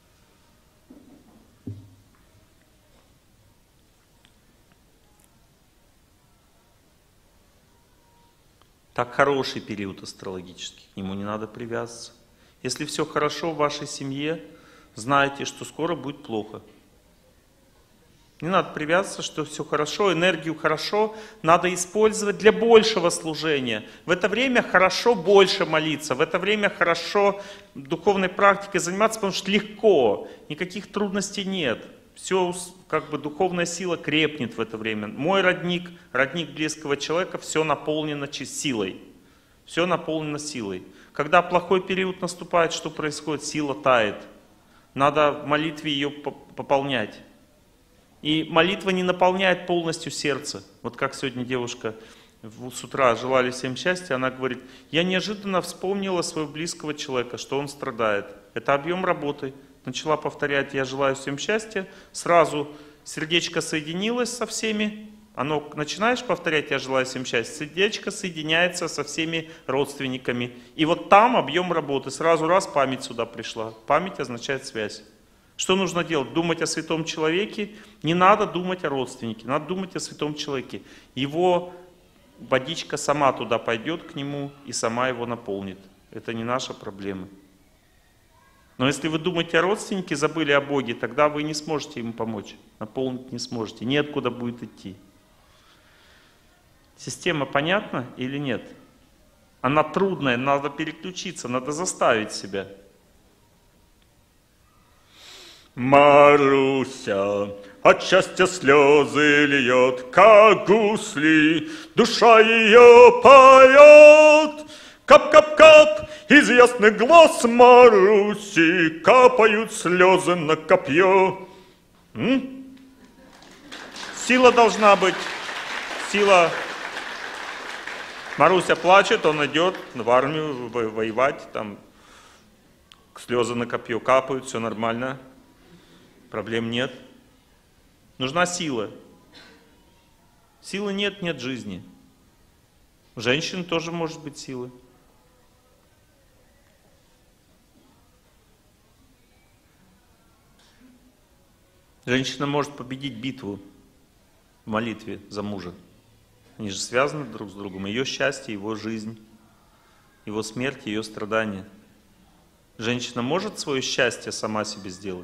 Так хороший период астрологический, к нему не надо привязываться. Если все хорошо в вашей семье, знайте, что скоро будет плохо. Не надо привязываться, что все хорошо, энергию хорошо, надо использовать для большего служения. В это время хорошо больше молиться, в это время хорошо духовной практикой заниматься, потому что легко, никаких трудностей нет. Все, как бы духовная сила крепнет в это время. Мой родник, родник близкого человека, все наполнено силой. Все наполнено силой. Когда плохой период наступает, что происходит? Сила тает. Надо в молитве ее пополнять. И молитва не наполняет полностью сердце. Вот как сегодня девушка с утра желали всем счастья, она говорит, я неожиданно вспомнила своего близкого человека, что он страдает. Это объем работы. Начала повторять, я желаю всем счастья. Сразу сердечко соединилось со всеми. Оно, начинаешь повторять, я желаю всем счастья, сердечко соединяется со всеми родственниками. И вот там объем работы. Сразу раз память сюда пришла. Память означает связь. Что нужно делать? Думать о святом человеке. Не надо думать о родственнике, надо думать о святом человеке. Его водичка сама туда пойдет к нему и сама его наполнит. Это не наша проблема. Но если вы думаете о родственнике, забыли о Боге, тогда вы не сможете ему помочь. Наполнить не сможете. Неоткуда будет идти. Система понятна или нет? Она трудная, надо переключиться, надо заставить себя. Маруся от счастья слезы льет, как гусли, душа ее поет. Кап-кап-кап, из ясных глаз Маруси капают слезы на копье. Сила должна быть, сила. Маруся плачет, он идет в армию воевать, там слезы на копье капают, все нормально. Проблем нет. Нужна сила. Силы нет, нет жизни. У женщин тоже может быть сила. Женщина может победить битву в молитве за мужа. Они же связаны друг с другом. Ее счастье, его жизнь, его смерть, ее страдания. Женщина может свое счастье сама себе сделать?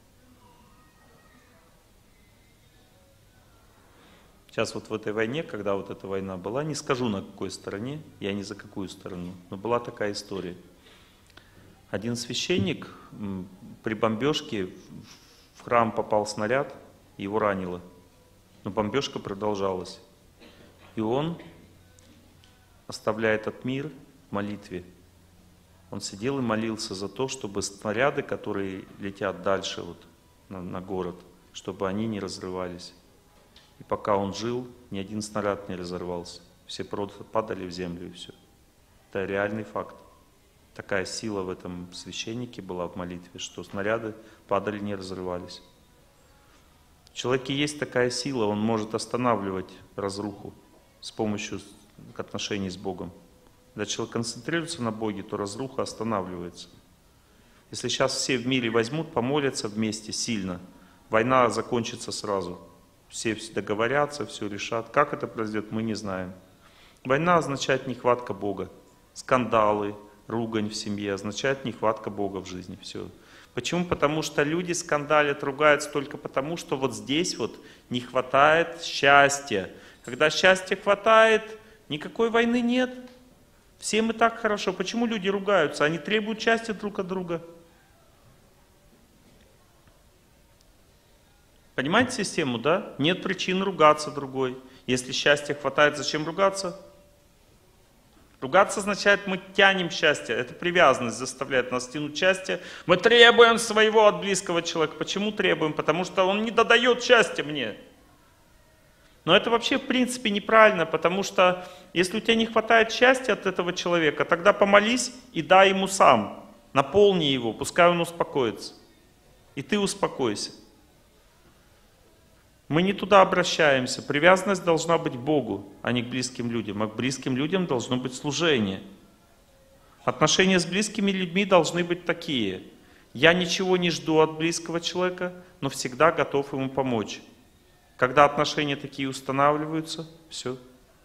Сейчас вот в этой войне, когда вот эта война была, не скажу на какой стороне, я не за какую сторону, но была такая история. Один священник при бомбежке в храм попал снаряд, его ранило, но бомбежка продолжалась. И он, оставляя этот мир в молитве, он сидел и молился за то, чтобы снаряды, которые летят дальше, вот, на город, чтобы они не разрывались. И пока он жил, ни один снаряд не разорвался. Все просто падали в землю и все. Это реальный факт. Такая сила в этом священнике была в молитве, что снаряды падали, не разрывались. В человеке есть такая сила, он может останавливать разруху с помощью отношений с Богом. Когда человек концентрируется на Боге, то разруха останавливается. Если сейчас все в мире возьмут, помолятся вместе сильно, война закончится сразу. Все договорятся, все решат. Как это произойдет, мы не знаем. Война означает нехватка Бога. Скандалы, ругань в семье означает нехватка Бога в жизни. Все. Почему? Потому что люди скандалят, ругаются только потому, что вот здесь вот не хватает счастья. Когда счастья хватает, никакой войны нет. Всем и так хорошо. Почему люди ругаются? Они требуют счастья друг от друга. Понимаете систему, да? Нет причин ругаться другой. Если счастья хватает, зачем ругаться? Ругаться означает, мы тянем счастье. Это привязанность заставляет нас тянуть счастье. Мы требуем своего от близкого человека. Почему требуем? Потому что он не додает счастья мне. Но это вообще в принципе неправильно, потому что если у тебя не хватает счастья от этого человека, тогда помолись и дай ему сам. Наполни его, пускай он успокоится. И ты успокойся. Мы не туда обращаемся. Привязанность должна быть к Богу, а не к близким людям. А к близким людям должно быть служение. Отношения с близкими людьми должны быть такие. Я ничего не жду от близкого человека, но всегда готов ему помочь. Когда отношения такие устанавливаются, все.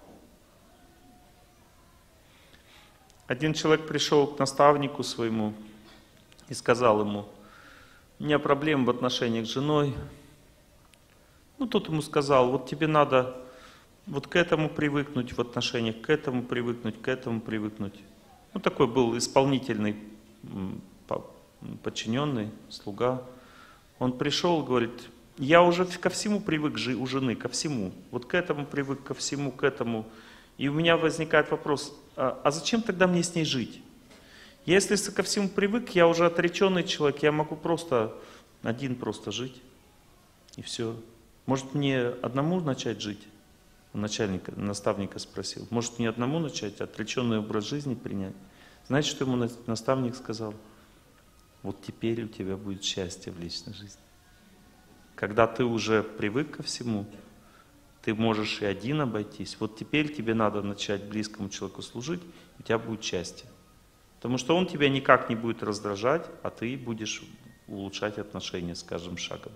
Один человек пришел к наставнику своему и сказал ему: у меня проблемы в отношениях с женой. Ну, тот ему сказал: вот тебе надо вот к этому привыкнуть в отношениях, к этому привыкнуть, к этому привыкнуть. Ну, такой был исполнительный подчиненный, слуга. Он пришел, говорит: я уже ко всему привык у жены, ко всему. Вот к этому привык, ко всему, к этому. И у меня возникает вопрос: а зачем тогда мне с ней жить? Я, если ко всему привык, я уже отреченный человек, я могу просто один жить. И все. Может, мне одному начать жить? Наставника спросил. Может, мне одному начать отреченный образ жизни принять? Знаете, что ему наставник сказал? Вот теперь у тебя будет счастье в личной жизни. Когда ты уже привык ко всему, ты можешь и один обойтись. Вот теперь тебе надо начать близкому человеку служить, у тебя будет счастье. Потому что он тебя никак не будет раздражать, а ты будешь улучшать отношения с каждым шагом.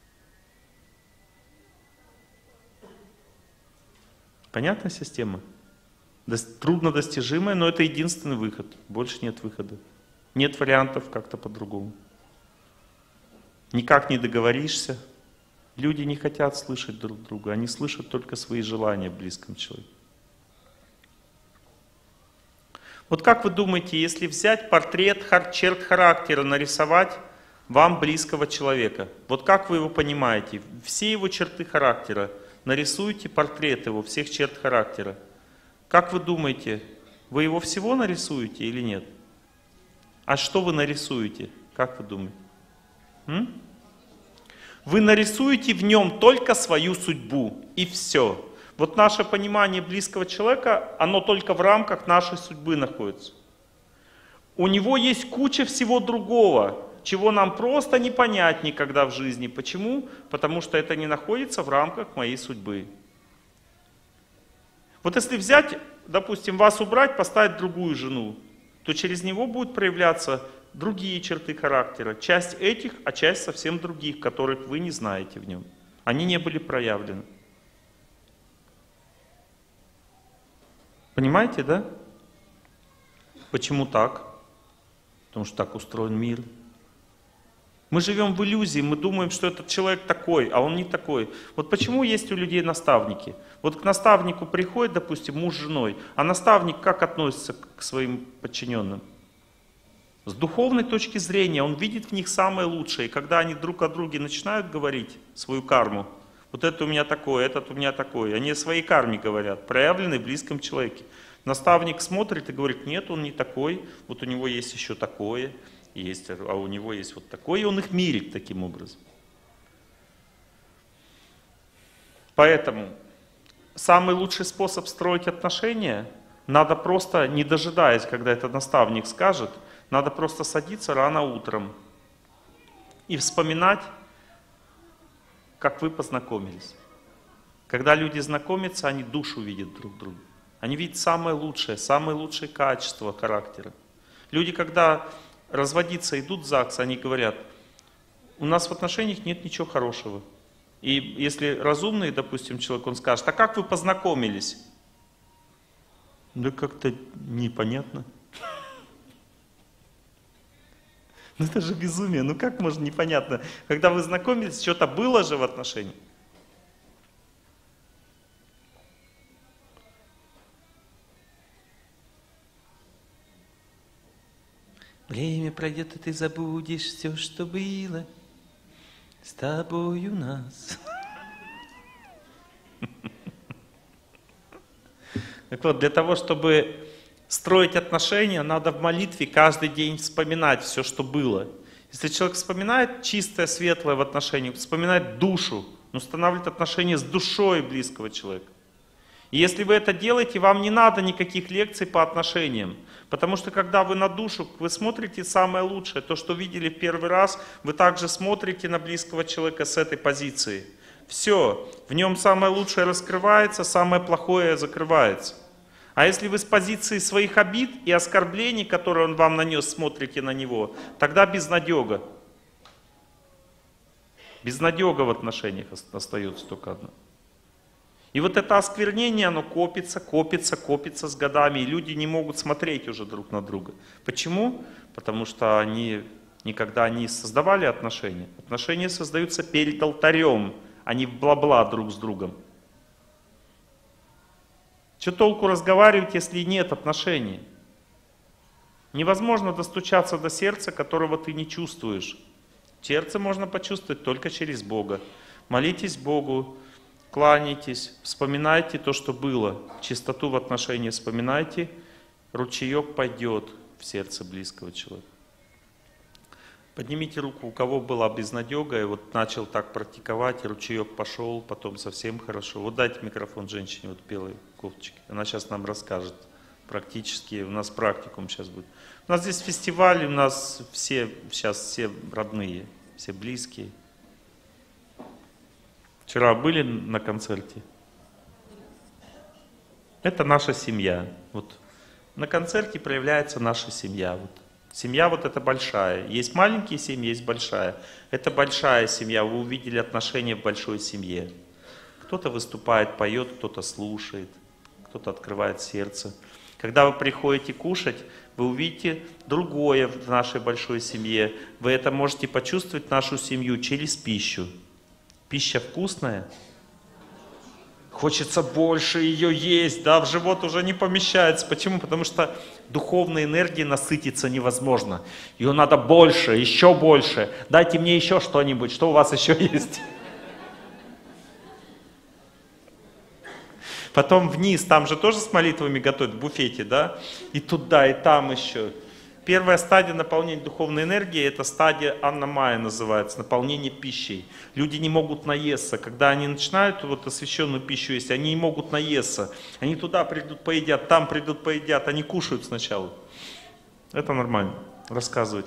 Понятная система? Труднодостижимая, но это единственный выход. Больше нет выхода. Нет вариантов как-то по-другому. Никак не договоришься. Люди не хотят слышать друг друга. Они слышат только свои желания в близком человеке. Вот как вы думаете, если взять портрет черт характера, нарисовать вам близкого человека, вот как вы его понимаете? Все его черты характера. Нарисуйте портрет его, всех черт характера. Как вы думаете, вы его всего нарисуете или нет? А что вы нарисуете? Как вы думаете? Вы нарисуете в нем только свою судьбу, и все. Вот наше понимание близкого человека, оно только в рамках нашей судьбы находится. У него есть куча всего другого, чего нам просто не понять никогда в жизни. Почему? Потому что это не находится в рамках моей судьбы. Вот если взять, допустим, вас убрать, поставить другую жену, то через него будут проявляться другие черты характера. Часть этих, а часть совсем других, которых вы не знаете в нем. Они не были проявлены. Понимаете, да? Почему так? Потому что так устроен мир. Мы живем в иллюзии, мы думаем, что этот человек такой, а он не такой. Вот почему есть у людей наставники? Вот к наставнику приходит, допустим, муж с женой, а наставник как относится к своим подчиненным? С духовной точки зрения он видит в них самое лучшее. И когда они друг о друге начинают говорить свою карму, вот это у меня такое, этот у меня такой, они о своей карме говорят, проявленной в близком человеке. Наставник смотрит и говорит: нет, он не такой, вот у него есть еще такое. Есть, а у него есть вот такое, и он их мирит таким образом. Поэтому самый лучший способ строить отношения, надо просто, не дожидаясь, когда это наставник скажет, надо просто садиться рано утром и вспоминать, как вы познакомились. Когда люди знакомятся, они душу видят друг друга. Они видят самые лучшие качества характера. Люди, когда разводиться идут в ЗАГС, они говорят, у нас в отношениях нет ничего хорошего. И если разумный, допустим, человек, он скажет, а как вы познакомились? Да как-то непонятно. Ну это же безумие, ну как можно непонятно? Когда вы знакомились, что-то было же в отношениях. Время пройдет, и ты забудешь все, что было с тобой у нас. Так вот, для того, чтобы строить отношения, надо в молитве каждый день вспоминать все, что было. Если человек вспоминает чистое, светлое в отношениях, вспоминает душу, он устанавливает отношения с душой близкого человека. И если вы это делаете, вам не надо никаких лекций по отношениям. Потому что когда вы на душу, вы смотрите самое лучшее, то, что видели в первый раз, вы также смотрите на близкого человека с этой позиции. Все, в нем самое лучшее раскрывается, самое плохое закрывается. А если вы с позиции своих обид и оскорблений, которые он вам нанес, смотрите на него, тогда безнадега. Безнадега в отношениях остается только одна. И вот это осквернение, оно копится с годами, и люди не могут смотреть уже друг на друга. Почему? Потому что они никогда не создавали отношения. Отношения создаются перед алтарем, а не в бла-бла друг с другом. Что толку разговаривать, если нет отношений? Невозможно достучаться до сердца, которого ты не чувствуешь. Сердце можно почувствовать только через Бога. Молитесь Богу, кланяйтесь, вспоминайте то, что было, чистоту в отношениях вспоминайте, ручеек пойдет в сердце близкого человека. Поднимите руку, у кого была безнадега, и вот начал так практиковать, и ручеек пошел, потом совсем хорошо. Вот дайте микрофон женщине вот в белой кофточке, она сейчас нам расскажет практически, у нас практикум сейчас будет. У нас здесь фестиваль, у нас сейчас все родные, все близкие. Вчера были на концерте. Это наша семья. Вот на концерте проявляется наша семья. Вот. Семья вот это большая. Есть маленькие семьи, есть большая. Это большая семья. Вы увидели отношения в большой семье. Кто-то выступает, поет, кто-то слушает, кто-то открывает сердце. Когда вы приходите кушать, вы увидите другое в нашей большой семье. Вы это можете почувствовать, нашу семью, через пищу. Пища вкусная, хочется больше ее есть, да, в живот уже не помещается. Почему? Потому что духовной энергией насытиться невозможно. Ее надо больше, еще больше. Дайте мне еще что-нибудь, что у вас еще есть. Потом вниз, там же тоже с молитвами готовят в буфете, да, и туда, и там еще. Первая стадия наполнения духовной энергии, это стадия Анна-Майя называется, наполнение пищей. Люди не могут наесться. Когда они начинают вот освященную пищу есть, они не могут наесться. Они туда придут, поедят, там придут, поедят. Они кушают сначала. Это нормально. Рассказывать.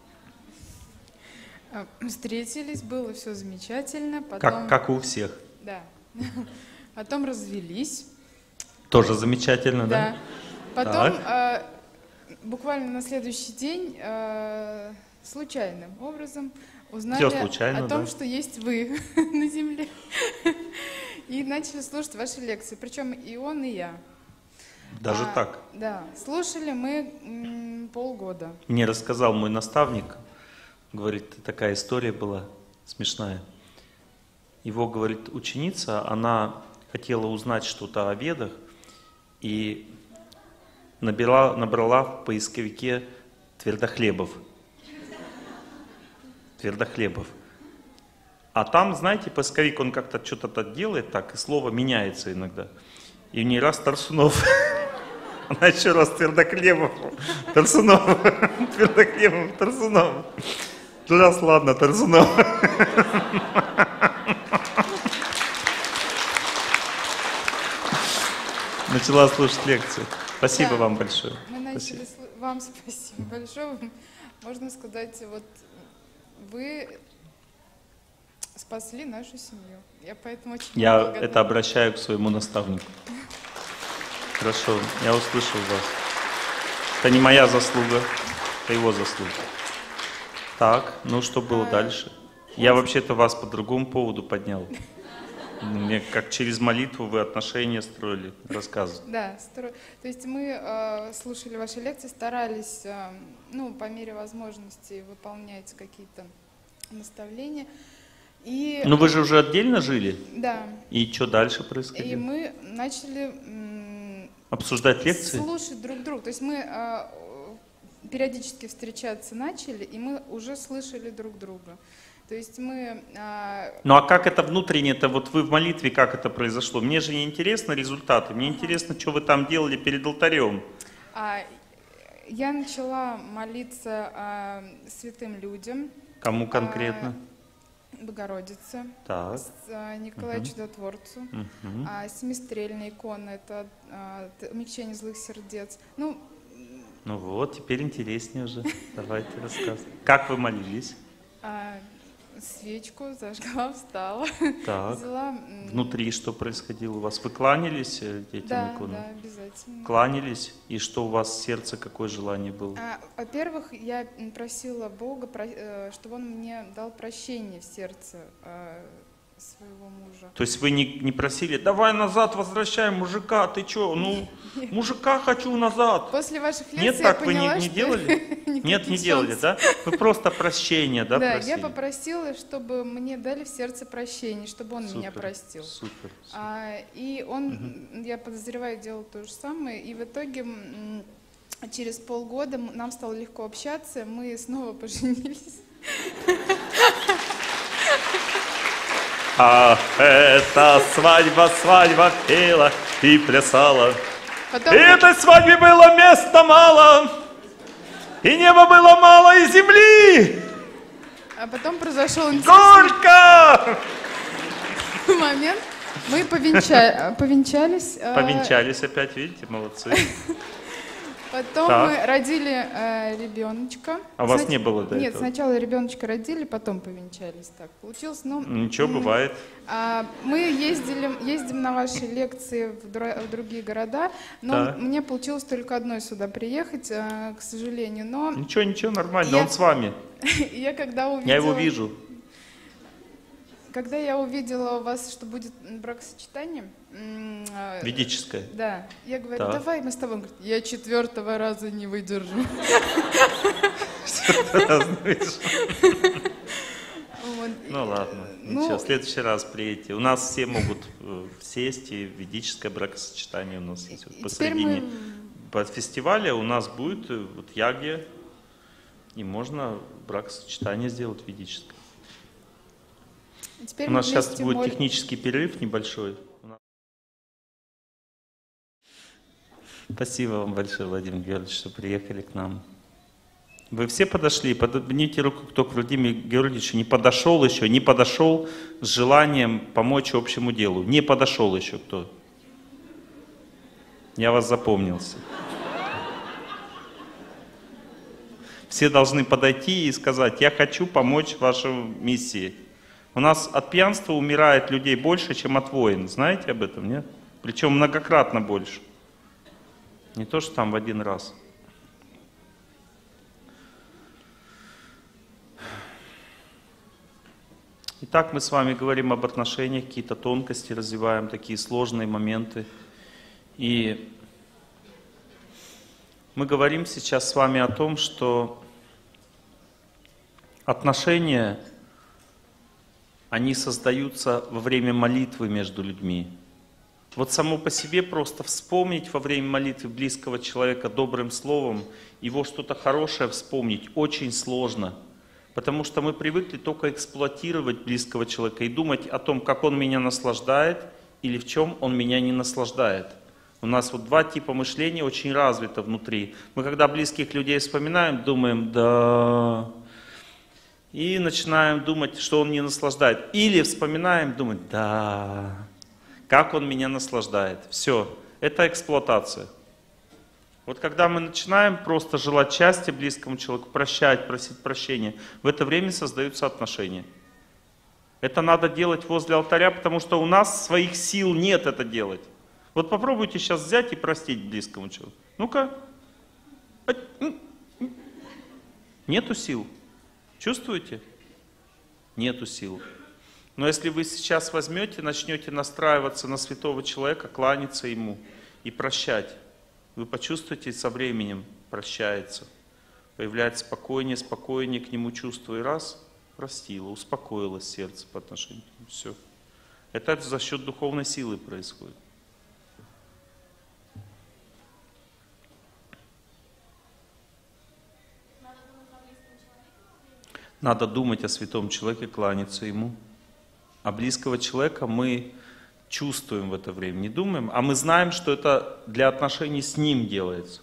Встретились, было все замечательно. Потом... Как у всех. Да. Потом развелись. Тоже замечательно, да? Потом... Буквально на следующий день случайным образом узнали о том, что есть вы на земле. И начали слушать ваши лекции. Причем и он, и я. Даже так? Да. Слушали мы полгода. Мне рассказал мой наставник. Говорит, такая история была смешная. Его, говорит, ученица, она хотела узнать что-то о ведах. И набрала в поисковике твердохлебов. А там, знаете, поисковик, он как-то что-то делает так, и слово меняется иногда. И не раз Тарсунов. Она еще раз твердохлебов. Тарсунов. Твердохлебов, Тарсунов. Раз, ладно, Тарсунов. начала слушать лекцию. Спасибо Да. вам большое. Мы начали, Спасибо. вам спасибо большое. Можно сказать, вот вы спасли нашу семью. Я поэтому очень Я благодарна. это обращаю к своему наставнику. Хорошо, я услышал вас. Это не моя заслуга, это его заслуга. Так, ну что было дальше? Я вообще-то вас по другому поводу поднял. Мне как через молитву вы отношения строили, рассказывали. Да, то есть мы слушали ваши лекции, старались, ну, по мере возможности выполнять какие-то наставления. И, Ну вы же уже отдельно жили? Да. И что дальше И происходило? мы начали Обсуждать лекции? слушать друг друга. То есть мы периодически встречаться начали, и мы уже слышали друг друга. То есть мы... Ну а как это внутренне-то, вот вы в молитве, как это произошло? Мне же не интересны результаты, мне интересно, что вы там делали перед алтарем. Я начала молиться святым людям. Кому конкретно? Богородице, Так. Николаю Чудотворцу, семистрельная икона, это умягчение злых сердец. Ну вот, теперь интереснее уже. Давайте рассказывай. Как вы молились? Свечку зажгла, встала. Так. Взяла... Внутри что происходило у вас? Вы кланялись этим иконам? Да, обязательно. Кланялись? И что у вас в сердце, какое желание было? Во-первых, я просила Бога, чтобы Он мне дал прощение в сердце своего мужа. То есть вы не просили, давай назад возвращай мужика, ты что? Ну, мужика хочу назад. После ваших лекций Нет, я так поняла, вы не что делали? Нет, не делали, шанс. да? Вы просто прощения, да, Да, просили? я попросила, чтобы мне дали в сердце прощение, чтобы Он меня простил. Супер. И Он, я подозреваю, делал то же самое. И в итоге через полгода нам стало легко общаться, мы снова поженились. А эта свадьба пела и плясала. Потом... И этой свадьбе было места мало, и неба было мало, и земли. А потом произошел Горько! момент. Мы повенчались. Повенчались опять, видите, молодцы. Потом Так. мы родили ребеночка. А у вас не было до Нет, этого? сначала ребеночка родили, потом повенчались. Так получилось. Но, Ничего, бывает. Мы ездим на ваши лекции в другие города, но Так. мне получилось только одной сюда приехать, к сожалению. Но Ничего, нормально, он с вами. я когда увидела... Я его вижу. Когда я увидела у вас, что будет бракосочетание... Ведическое. Да. Я говорю, Так. давай мы с тобой. Он говорит, я 4-го раза не выдержу. Ну ладно, ничего, в следующий раз приедете. У нас все могут сесть, и ведическое бракосочетание у нас есть. Вот посередине фестиваля у нас будет вот ягья, и можно бракосочетание сделать ведическое. У нас сейчас будет технический перерыв небольшой. Спасибо вам большое, Владимир Георгиевич, что приехали к нам. Вы все подошли? Поднимите руку, кто к Владимиру Георгиевичу не подошел еще, не подошел с желанием помочь общему делу. Не подошел еще кто? Я вас запомнился. Все должны подойти и сказать, я хочу помочь вашей миссии. У нас от пьянства умирает людей больше, чем от войн. Знаете об этом, нет? Причем многократно больше. Не то, что там в один раз. Итак, мы с вами говорим об отношениях, какие-то тонкости развиваем, такие сложные моменты. И мы говорим сейчас с вами о том, что отношения, они создаются во время молитвы между людьми. Вот само по себе просто вспомнить во время молитвы близкого человека добрым словом, его что-то хорошее вспомнить очень сложно. Потому что мы привыкли только эксплуатировать близкого человека и думать о том, как он меня наслаждает или в чем он меня не наслаждает. У нас вот два типа мышления очень развито внутри. Мы когда близких людей вспоминаем, думаем, да... И начинаем думать, что он не наслаждает. Или вспоминаем, думать, да... Как он меня наслаждает. Все. это эксплуатация. Вот когда мы начинаем просто желать счастья близкому человеку, прощать, просить прощения, в это время создаются отношения. Это надо делать возле алтаря, потому что у нас своих сил нет это делать. Вот попробуйте сейчас взять и простить близкому человеку. Ну-ка. Нету сил. Чувствуете? Нету сил. Но если вы сейчас возьмете, начнете настраиваться на святого человека, кланяться ему и прощать, вы почувствуете, со временем прощается. Появляется спокойнее к нему чувство. И раз, простило, успокоилось сердце по отношению к нему. Все. Это за счет духовной силы происходит. Надо думать о святом человеке, кланяться ему. А близкого человека мы чувствуем в это время, не думаем, а мы знаем, что это для отношений с ним делается.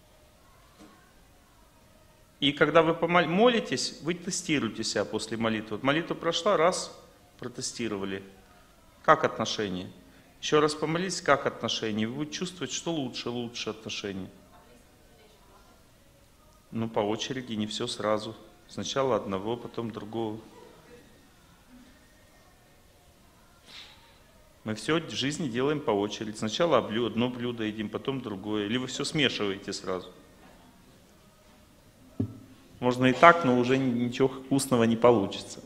И когда вы молитесь, вы тестируете себя после молитвы. Вот молитва прошла, раз, протестировали. Как отношения? Еще раз помолились, как отношения? Вы будете чувствовать, что лучше отношения. Ну, по очереди, не все сразу. Сначала одного, потом другого. Мы все в жизни делаем по очереди. Сначала одно блюдо едим, потом другое. Или вы все смешиваете сразу. Можно и так, но уже ничего вкусного не получится.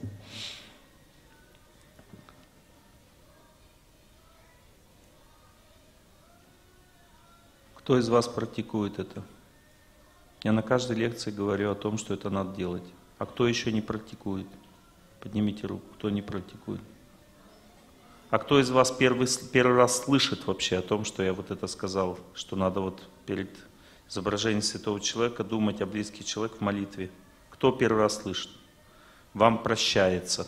Кто из вас практикует это? Я на каждой лекции говорю о том, что это надо делать. А кто еще не практикует? Поднимите руку, кто не практикует. А кто из вас первый раз слышит вообще о том, что я вот это сказал, что надо вот перед изображением святого человека думать о близкий человек в молитве? Кто первый раз слышит? Вам прощается.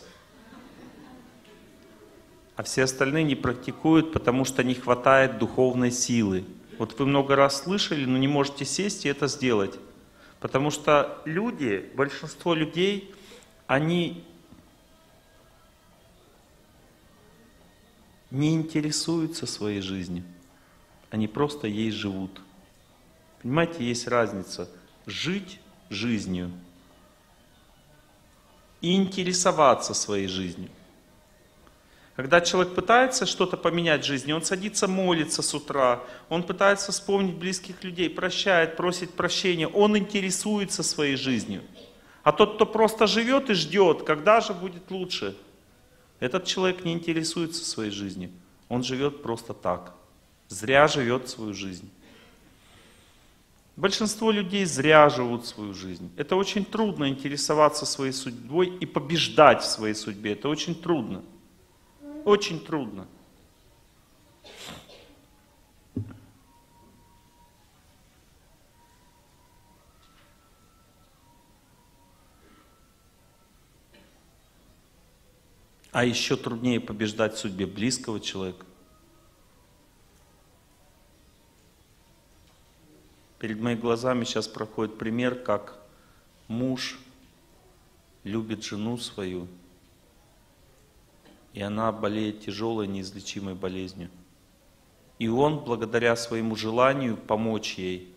А все остальные не практикуют, потому что не хватает духовной силы. Вот вы много раз слышали, но не можете сесть и это сделать. Потому что люди, большинство людей, они не интересуются своей жизнью. Они просто ей живут. Понимаете, есть разница. Жить жизнью и интересоваться своей жизнью. Когда человек пытается что-то поменять в жизни, он садится молиться с утра, он пытается вспомнить близких людей, прощает, просит прощения, он интересуется своей жизнью. А тот, кто просто живет и ждет, когда же будет лучше, этот человек не интересуется своей жизнью, он живет просто так, зря живет свою жизнь. Большинство людей зря живут свою жизнь. Это очень трудно интересоваться своей судьбой и побеждать в своей судьбе, это очень трудно. Очень трудно. А еще труднее побеждать в судьбе близкого человека. Перед моими глазами сейчас проходит пример, как муж любит жену свою, и она болеет тяжелой, неизлечимой болезнью. И он, благодаря своему желанию помочь ей,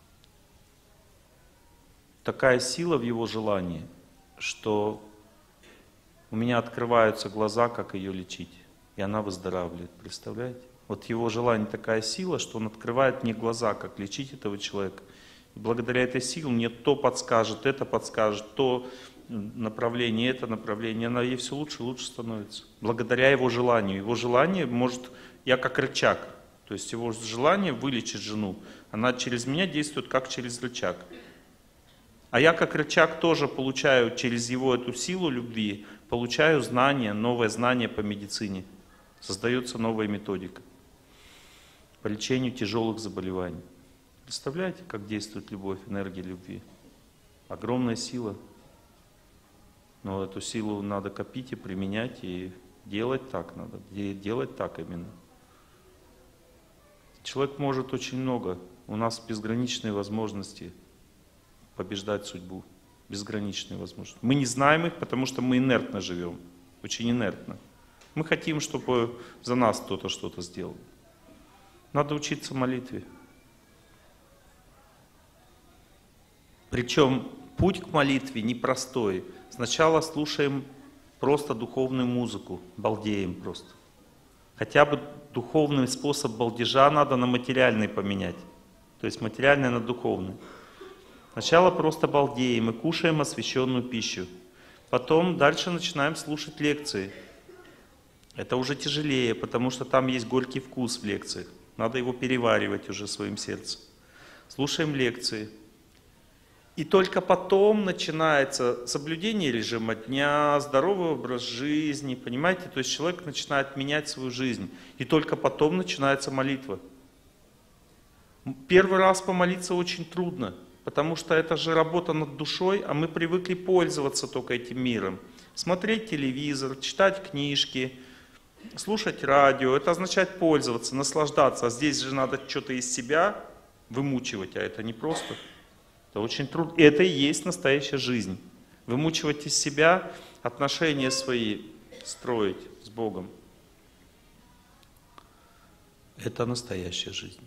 такая сила в его желании, что у меня открываются глаза, как ее лечить, и она выздоравливает. Представляете? Вот его желание такая сила, что он открывает мне глаза, как лечить этого человека. И благодаря этой силе мне то подскажет, то направление, это направление, она ей все лучше и лучше становится. Благодаря его желанию. Его желание может, я как рычаг, то есть его желание вылечить жену, она через меня действует как через рычаг. А я как рычаг тоже получаю через его эту силу любви, получаю знания, новое знание по медицине. Создается новая методика по лечению тяжелых заболеваний. Представляете, как действует любовь, энергия любви? Огромная сила. Но эту силу надо копить и применять, и делать так надо. Делать так именно. Человек может очень много. У нас безграничные возможности побеждать судьбу. Безграничные возможности. Мы не знаем их, потому что мы инертно живем. Очень инертно. Мы хотим, чтобы за нас кто-то что-то сделал. Надо учиться молитве. Причем путь к молитве непростой. Сначала слушаем просто духовную музыку, балдеем просто. Хотя бы духовный способ балдежа надо на материальный поменять. То есть материальный на духовный. Сначала просто балдеем и кушаем освященную пищу. Потом дальше начинаем слушать лекции. Это уже тяжелее, потому что там есть горький вкус в лекциях. Надо его переваривать уже своим сердцем. Слушаем лекции. И только потом начинается соблюдение режима дня, здоровый образ жизни, понимаете? То есть человек начинает менять свою жизнь. И только потом начинается молитва. Первый раз помолиться очень трудно, потому что это же работа над душой, а мы привыкли пользоваться только этим миром. Смотреть телевизор, читать книжки, слушать радио. Это означает пользоваться, наслаждаться. А здесь же надо что-то из себя вымучивать, а это не просто. Это очень трудно. И это и есть настоящая жизнь. Вымучивать из себя, отношения свои строить с Богом. Это настоящая жизнь.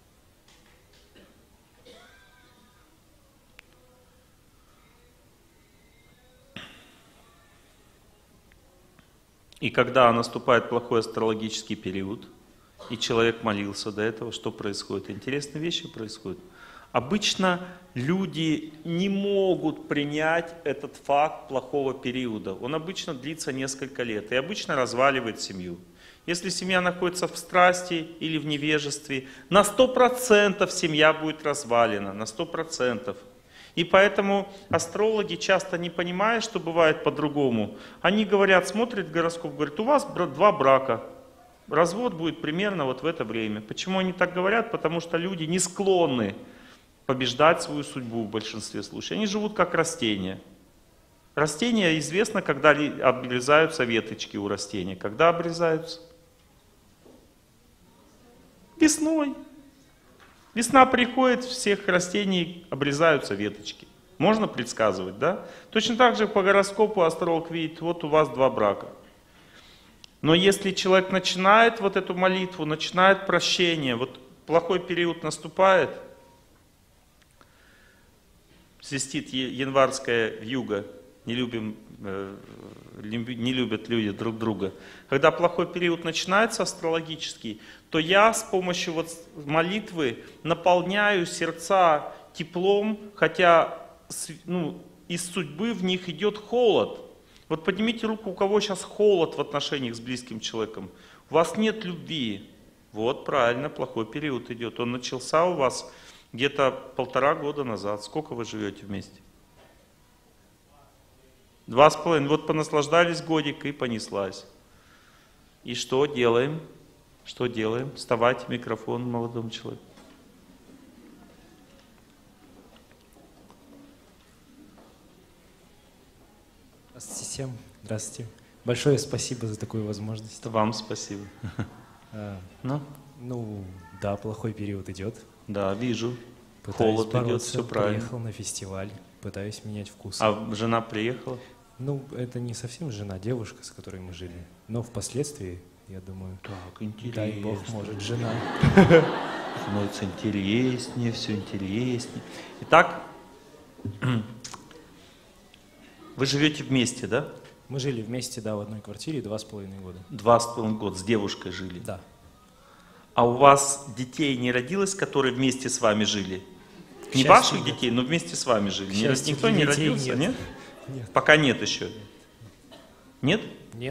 И когда наступает плохой астрологический период, и человек молился до этого, что происходит? Интересные вещи происходят. Обычно люди не могут принять этот факт плохого периода. Он обычно длится несколько лет и обычно разваливает семью. Если семья находится в страсти или в невежестве, на 100% семья будет развалена, на 100%. И поэтому астрологи, часто не понимая, что бывает по-другому, они говорят, смотрят гороскоп, говорят, у вас 2 брака, развод будет примерно вот в это время. Почему они так говорят? Потому что люди не склонны побеждать свою судьбу в большинстве случаев. Они живут как растения. Растения известно, когда обрезаются веточки у растения. Когда обрезаются? Весной. Весна приходит, всех растений обрезаются веточки. Можно предсказывать, да? Точно так же по гороскопу астролог видит, вот у вас 2 брака. Но если человек начинает вот эту молитву, начинает прощение, вот плохой период наступает, свистит январская вьюга, не любят люди друг друга. Когда плохой период начинается астрологический, то я с помощью вот молитвы наполняю сердца теплом, хотя из судьбы в них идет холод. Вот поднимите руку, у кого сейчас холод в отношениях с близким человеком. У вас нет любви. Вот правильно, плохой период идет. Он начался у вас где-то 1,5 года назад. Сколько вы живете вместе? 2,5. Вот понаслаждались годик и понеслась. И что делаем? Что делаем? Вставайте, микрофон молодому человеку. Здравствуйте всем. Здравствуйте. Большое спасибо за такую возможность. Вам спасибо. Ну, да, плохой период идет. Да, вижу. Пытаюсь Холод идет, все правильно. Приехал на фестиваль, пытаюсь менять вкус. А жена приехала? Ну, это не совсем жена, девушка, с которой мы жили. Но впоследствии, я думаю, так, интересно. Дай Бог, может, жена. Становится интереснее, все интереснее. Итак, вы живете вместе, да? Мы жили вместе, да, в одной квартире 2,5 года. 2,5 года, с девушкой жили? Да. А у вас детей не родилось, которые вместе с вами жили? Не ваших детей, но вместе с вами жили? Никто не родился, нет? Нет. Пока нет еще. Нет? Нет.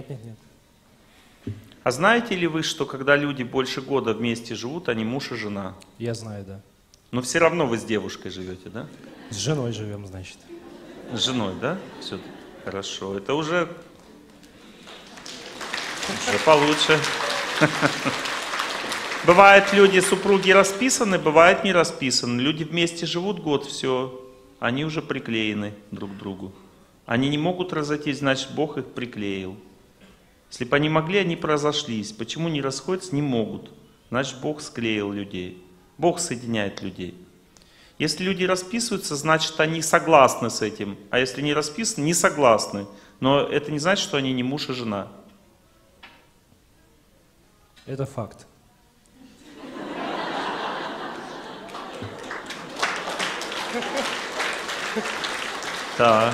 А знаете ли вы, что когда люди больше года вместе живут, они муж и жена? Я знаю, да. Но все равно вы с девушкой живете, да? С женой живем, значит. С женой, да? Все хорошо. Это уже получше. Бывает, люди, супруги расписаны, бывает не расписаны. Люди вместе живут год, все. Они уже приклеены друг к другу. Они не могут разойтись, значит, Бог их приклеил. Если бы они могли, они бы разошлись. Почему не расходятся? Не могут. Значит, Бог склеил людей. Бог соединяет людей. Если люди расписываются, значит, они согласны с этим. А если не расписаны, не согласны. Но это не значит, что они не муж и жена. Это факт. Да.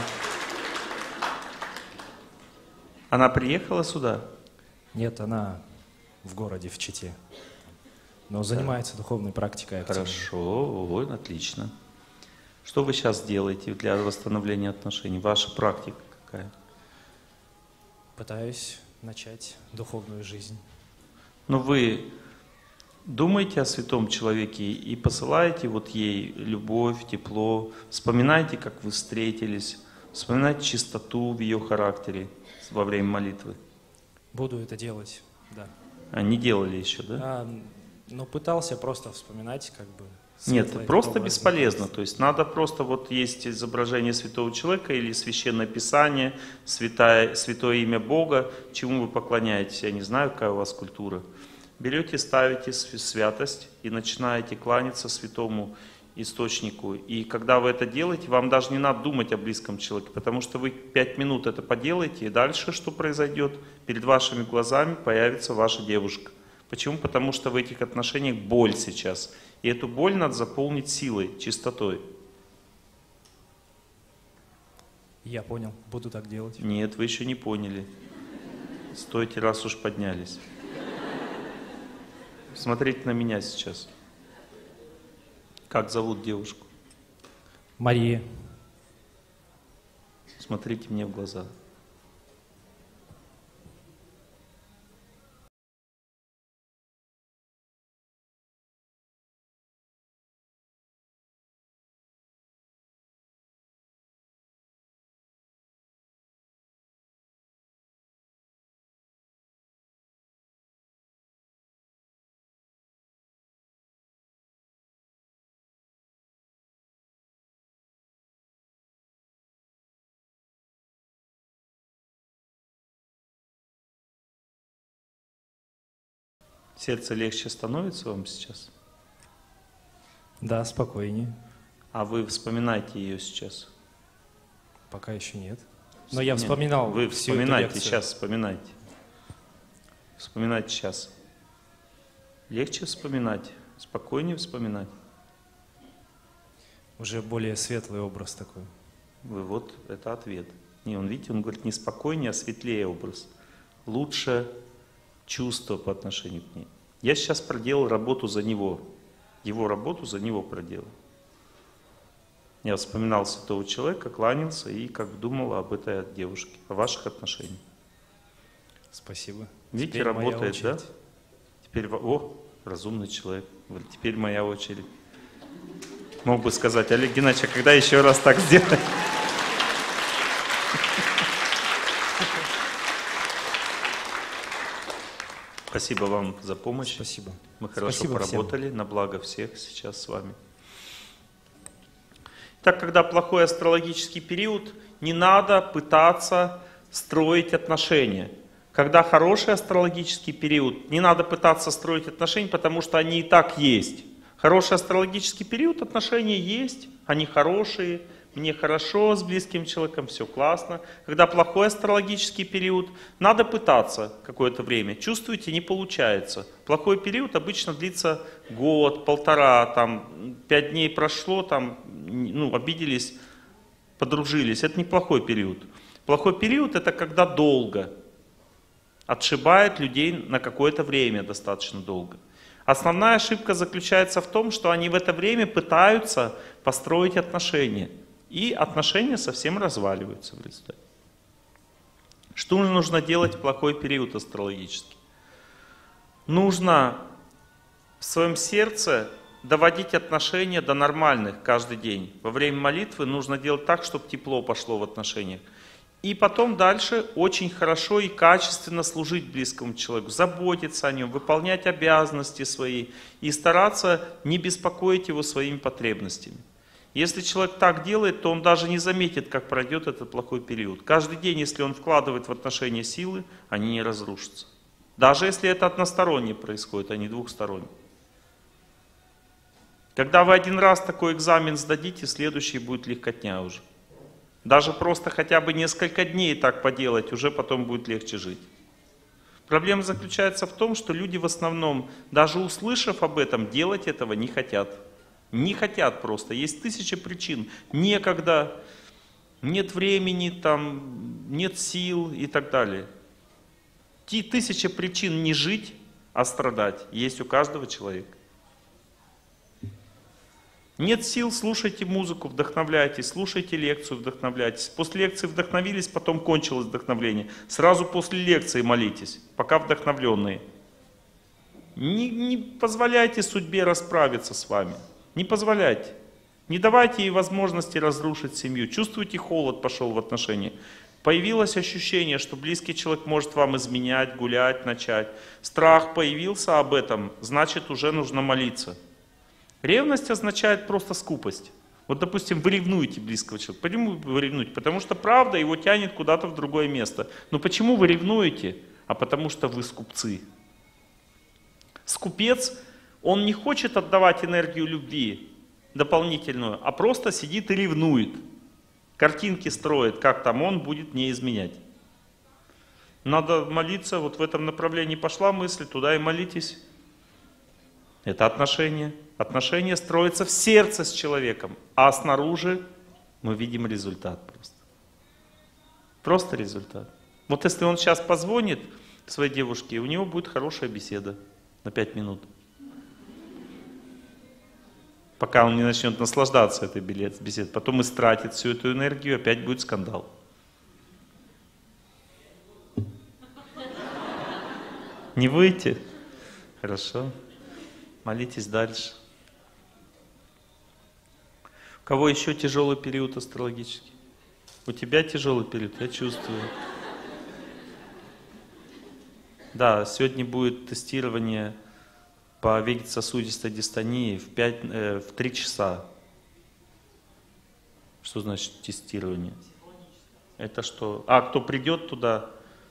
Она приехала сюда? Нет, она в городе, в Чите. Но занимается духовной практикой активно. Хорошо, ой, отлично. Что вы сейчас делаете для восстановления отношений? Ваша практика какая? Пытаюсь начать духовную жизнь. Но вы думаете о святом человеке и посылаете вот ей любовь, тепло, вспоминаете, как вы встретились, вспоминаете чистоту в ее характере во время молитвы? Буду это делать, да. А не делали еще, да? Но пытался просто вспоминать, как бы. Нет, просто бесполезно. То есть надо просто, вот есть изображение святого человека или священное писание, святое имя Бога, чему вы поклоняетесь, я не знаю, какая у вас культура. Берете, ставите святость и начинаете кланяться святому источнику. И когда вы это делаете, вам даже не надо думать о близком человеке, потому что вы 5 минут это поделаете, и дальше что произойдет? Перед вашими глазами появится ваша девушка. Почему? Потому что в этих отношениях боль сейчас. И эту боль надо заполнить силой, чистотой. Я понял, буду так делать. Нет, вы еще не поняли. Стойте, раз уж поднялись. Смотрите на меня сейчас. Как зовут девушку? Мария. Смотрите мне в глаза. Сердце легче становится вам сейчас? Да, спокойнее. А вы вспоминаете ее сейчас? Пока еще нет. Но я вспоминал. Вы вспоминайте, сейчас вспоминайте. Вспоминайте сейчас. Легче вспоминать, спокойнее вспоминать. Уже более светлый образ такой. Вы вот, это ответ. Не, он, видите, он говорит не спокойнее, а светлее образ. Лучше чувство по отношению к ней. Я сейчас проделал работу за него. Его работу за него проделал. Я вспоминал святого человека, кланялся и как думал об этой девушке, о ваших отношениях. Спасибо. Видите, теперь работает, да? Теперь, о, разумный человек. Говорит, теперь моя очередь. Мог бы сказать, Олег Геннадьевич, а когда еще раз так сделать? Спасибо вам за помощь. Спасибо. Мы хорошо Спасибо поработали, всем. На благо всех сейчас с вами. Так, когда плохой астрологический период, не надо пытаться строить отношения. Когда хороший астрологический период, не надо пытаться строить отношения, потому что они и так есть. Хороший астрологический период, отношения есть, они хорошие, мне хорошо с близким человеком, все классно. Когда плохой астрологический период, надо пытаться какое-то время. Чувствуете, не получается. Плохой период обычно длится год, полтора, там, 5 дней прошло, там, ну, обиделись, подружились. Это не плохой период. Плохой период — это когда долго. Отшибает людей на какое-то время достаточно долго. Основная ошибка заключается в том, что они в это время пытаются построить отношения. И отношения совсем разваливаются в результате. Что нужно делать в плохой период астрологический? Нужно в своем сердце доводить отношения до нормальных каждый день. Во время молитвы нужно делать так, чтобы тепло пошло в отношениях. И потом дальше очень хорошо и качественно служить близкому человеку, заботиться о нем, выполнять обязанности свои и стараться не беспокоить его своими потребностями. Если человек так делает, то он даже не заметит, как пройдет этот плохой период. Каждый день, если он вкладывает в отношения силы, они не разрушатся. Даже если это односторонне происходит, а не двухсторонне. Когда вы один раз такой экзамен сдадите, следующий будет легкотня уже. Даже просто хотя бы несколько дней так поделать, уже потом будет легче жить. Проблема заключается в том, что люди в основном, даже услышав об этом, делать этого не хотят. Не хотят просто. Есть тысячи причин. Некогда, нет времени, там, нет сил и так далее. 1000 причин не жить, а страдать есть у каждого человека. Нет сил, слушайте музыку, вдохновляйтесь, слушайте лекцию, вдохновляйтесь. После лекции вдохновились, потом кончилось вдохновление. Сразу после лекции молитесь, пока вдохновленные. Не позволяйте судьбе расправиться с вами. Не позволяйте. Не давайте ей возможности разрушить семью. Чувствуете, холод пошел в отношениях. Появилось ощущение, что близкий человек может вам изменять, гулять, начать. Страх появился об этом, значит, уже нужно молиться. Ревность означает просто скупость. Вот, допустим, вы ревнуете близкого человека. Почему вы ревнуете? Потому что правда его тянет куда-то в другое место. Но почему вы ревнуете? А потому что вы скупцы. Скупец, он не хочет отдавать энергию любви дополнительную, а просто сидит и ревнует. Картинки строит, как там он будет не изменять. Надо молиться, вот в этом направлении пошла мысль, туда и молитесь. Это отношения. Отношения строятся в сердце с человеком, а снаружи мы видим результат просто. Просто результат. Вот если он сейчас позвонит своей девушке, у него будет хорошая беседа на 5 минут. Пока он не начнет наслаждаться этой беседой. Потом истратит всю эту энергию, опять будет скандал. Не выйти? Хорошо. Молитесь дальше. У кого еще тяжелый период астрологический? У тебя тяжелый период, я чувствую. Да, сегодня будет тестирование по вегетососудистой дистонии в 3 часа. Что значит тестирование? Это что? А, кто придет туда?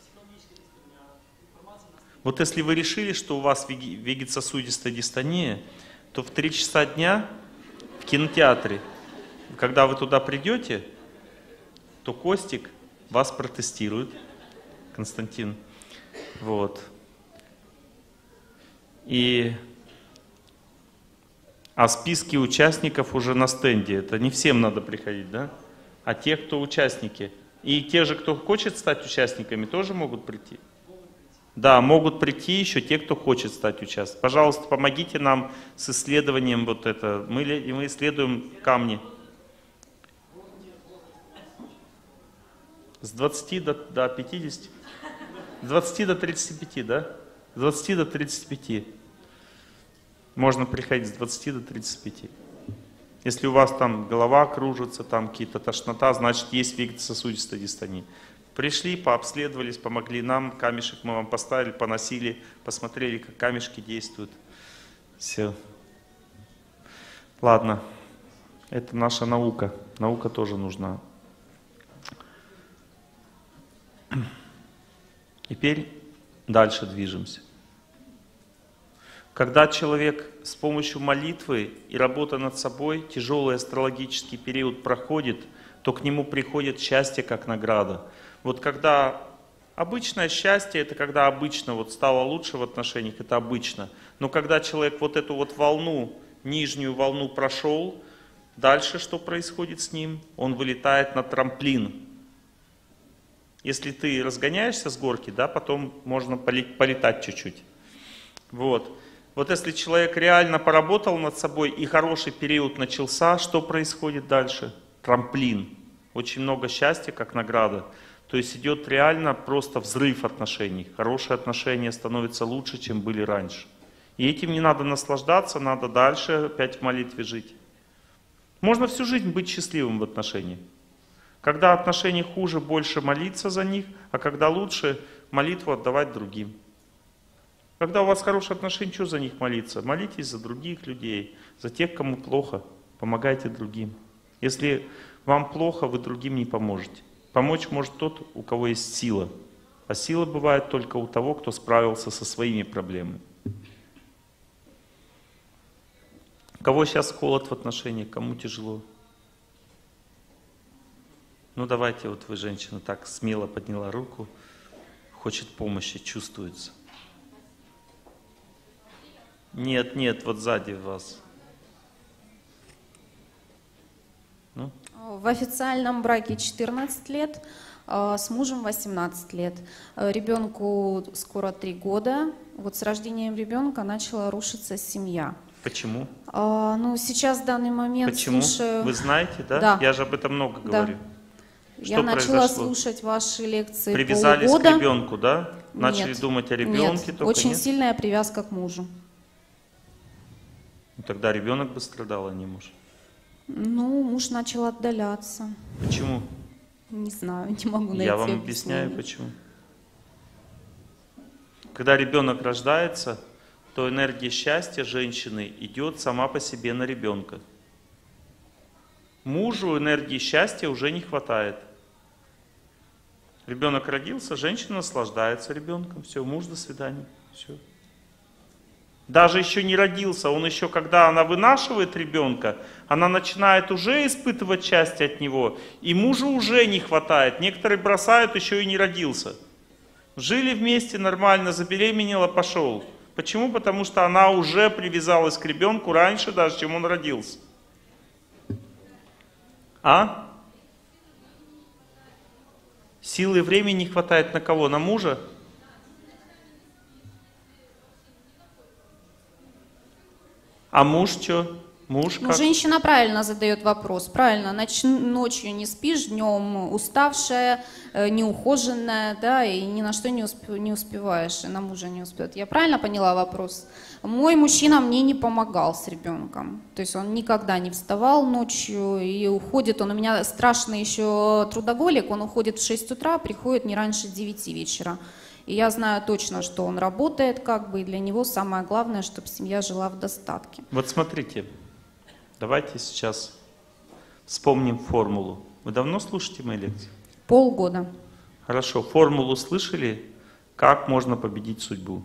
Вот если вы решили, что у вас вегетососудистая дистония, то в 3 часа дня в кинотеатре, когда вы туда придете, то Костик вас протестирует, Константин. Вот. А списки участников уже на стенде. Это не всем надо приходить, да? А те, кто участники. И те же, кто хочет стать участниками, тоже могут прийти. Да, могут прийти еще те, кто хочет стать участником. Пожалуйста, помогите нам с исследованием вот это. Мы исследуем камни. С 20 до 50? С 20 до 35, да? С 20 до 35. Можно приходить с 20 до 35. Если у вас там голова кружится, там какие-то тошнота, значит есть вегетососудистая дистония. Пришли, пообследовались, помогли нам, камешек мы вам поставили, поносили, посмотрели, как камешки действуют. Все. Ладно, это наша наука. Наука тоже нужна. Теперь дальше движемся. Когда человек с помощью молитвы и работы над собой тяжелый астрологический период проходит, то к нему приходит счастье как награда. Вот когда обычное счастье, это когда обычно вот стало лучше в отношениях, это обычно. Но когда человек вот эту вот волну, нижнюю волну прошел, дальше что происходит с ним? Он вылетает на трамплин. Если ты разгоняешься с горки, да, потом можно полетать чуть-чуть. Вот. Вот если человек реально поработал над собой и хороший период начался, что происходит дальше? Трамплин. Очень много счастья как награда. То есть идет реально просто взрыв отношений. Хорошие отношения становятся лучше, чем были раньше. И этим не надо наслаждаться, надо дальше опять в молитве жить. Можно всю жизнь быть счастливым в отношениях. Когда отношения хуже, больше молиться за них, а когда лучше, молитву отдавать другим. Когда у вас хорошие отношения, что за них молиться? Молитесь за других людей, за тех, кому плохо, помогайте другим. Если вам плохо, вы другим не поможете. Помочь может тот, у кого есть сила. А сила бывает только у того, кто справился со своими проблемами. У кого сейчас холод в отношениях, кому тяжело? Ну давайте, вот вы, женщина, так смело подняла руку, хочет помощи, чувствуется. Нет, вот сзади вас. Ну? В официальном браке 14 лет, с мужем 18 лет. Ребенку скоро 3 года. Вот с рождением ребенка начала рушиться семья. Почему? Ну, сейчас в данный момент Почему? слушаю... Вы знаете, да? Да. Я же об этом много говорю. Да. Что Я начала произошло? слушать ваши лекции Привязались полгода. к ребенку, да? Начали Нет. думать о ребенке, Нет. только Очень нет? сильная привязка к мужу. Ну, тогда ребенок бы страдал, а не муж. Ну, муж начал отдаляться. Почему? Не знаю, не могу найти Я вам объяснение. объясняю, почему. Когда ребенок рождается, то энергия счастья женщины идет сама по себе на ребенка. Мужу энергии счастья уже не хватает. Ребенок родился, женщина наслаждается ребенком. Все, муж, до свидания. Все. Даже еще не родился, он еще, когда она вынашивает ребенка, она начинает уже испытывать счастье от него, и мужу уже не хватает. Некоторые бросают, еще и не родился. Жили вместе нормально, забеременела, пошел. Почему? Потому что она уже привязалась к ребенку раньше даже, чем он родился. А? Силы и времени не хватает на кого? На мужа? А муж что? Муж Ну, как? женщина правильно задает вопрос. Правильно, ночью не спишь, днем уставшая, неухоженная, да, и ни на что не успеваешь, и на мужа не успевает. Я правильно поняла вопрос? Мой мужчина мне не помогал с ребенком. То есть он никогда не вставал ночью и уходит. Он у меня страшный еще трудоголик, он уходит в 6 утра, приходит не раньше 9 вечера. И я знаю точно, что он работает, как бы, и для него самое главное, чтобы семья жила в достатке. Вот смотрите, давайте сейчас вспомним формулу. Вы давно слушаете мои лекции? Полгода. Хорошо, формулу слышали, как можно победить судьбу?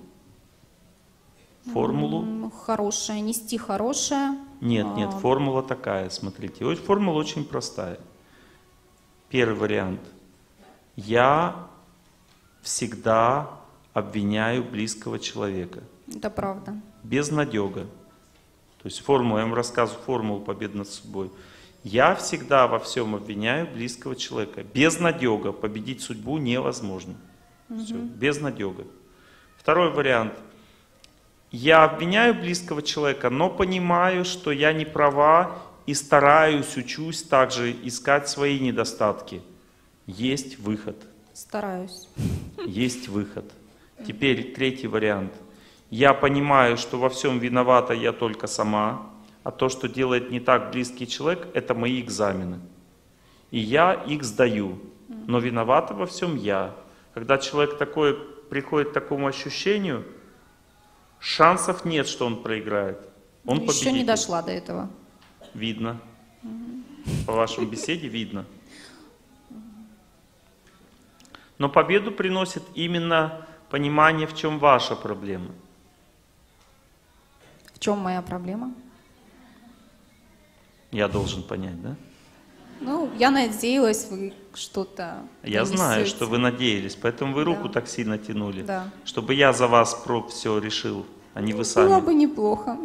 Формулу? Хорошая, нести хорошее. Нет, нет, формула такая, смотрите. Вот формула очень простая. Первый вариант. Я всегда обвиняю близкого человека. Это правда. Безнадега. То есть формула, я вам рассказываю формулу победы над судьбой. Я всегда во всем обвиняю близкого человека. Безнадега. Победить судьбу невозможно. Все, безнадега. Второй вариант. Я обвиняю близкого человека, но понимаю, что я не права и стараюсь, учусь также искать свои недостатки. Есть выход. Стараюсь. Есть выход. Теперь третий вариант. Я понимаю, что во всем виновата я только сама, а то, что делает не так близкий человек, это мои экзамены. И я их сдаю, но виновата во всем я. Когда человек приходит к такому ощущению, шансов нет, что он проиграет. Он победитель. Еще не дошла до этого. Видно. По вашей беседе видно. Но победу приносит именно понимание, в чем ваша проблема. В чем моя проблема? Я должен понять, да? Ну, я надеялась, вы что-то Я знаю, донесете. что вы надеялись, поэтому вы руку Да. так сильно тянули, Да. чтобы я за вас все решил, а не вы сами. Было бы неплохо.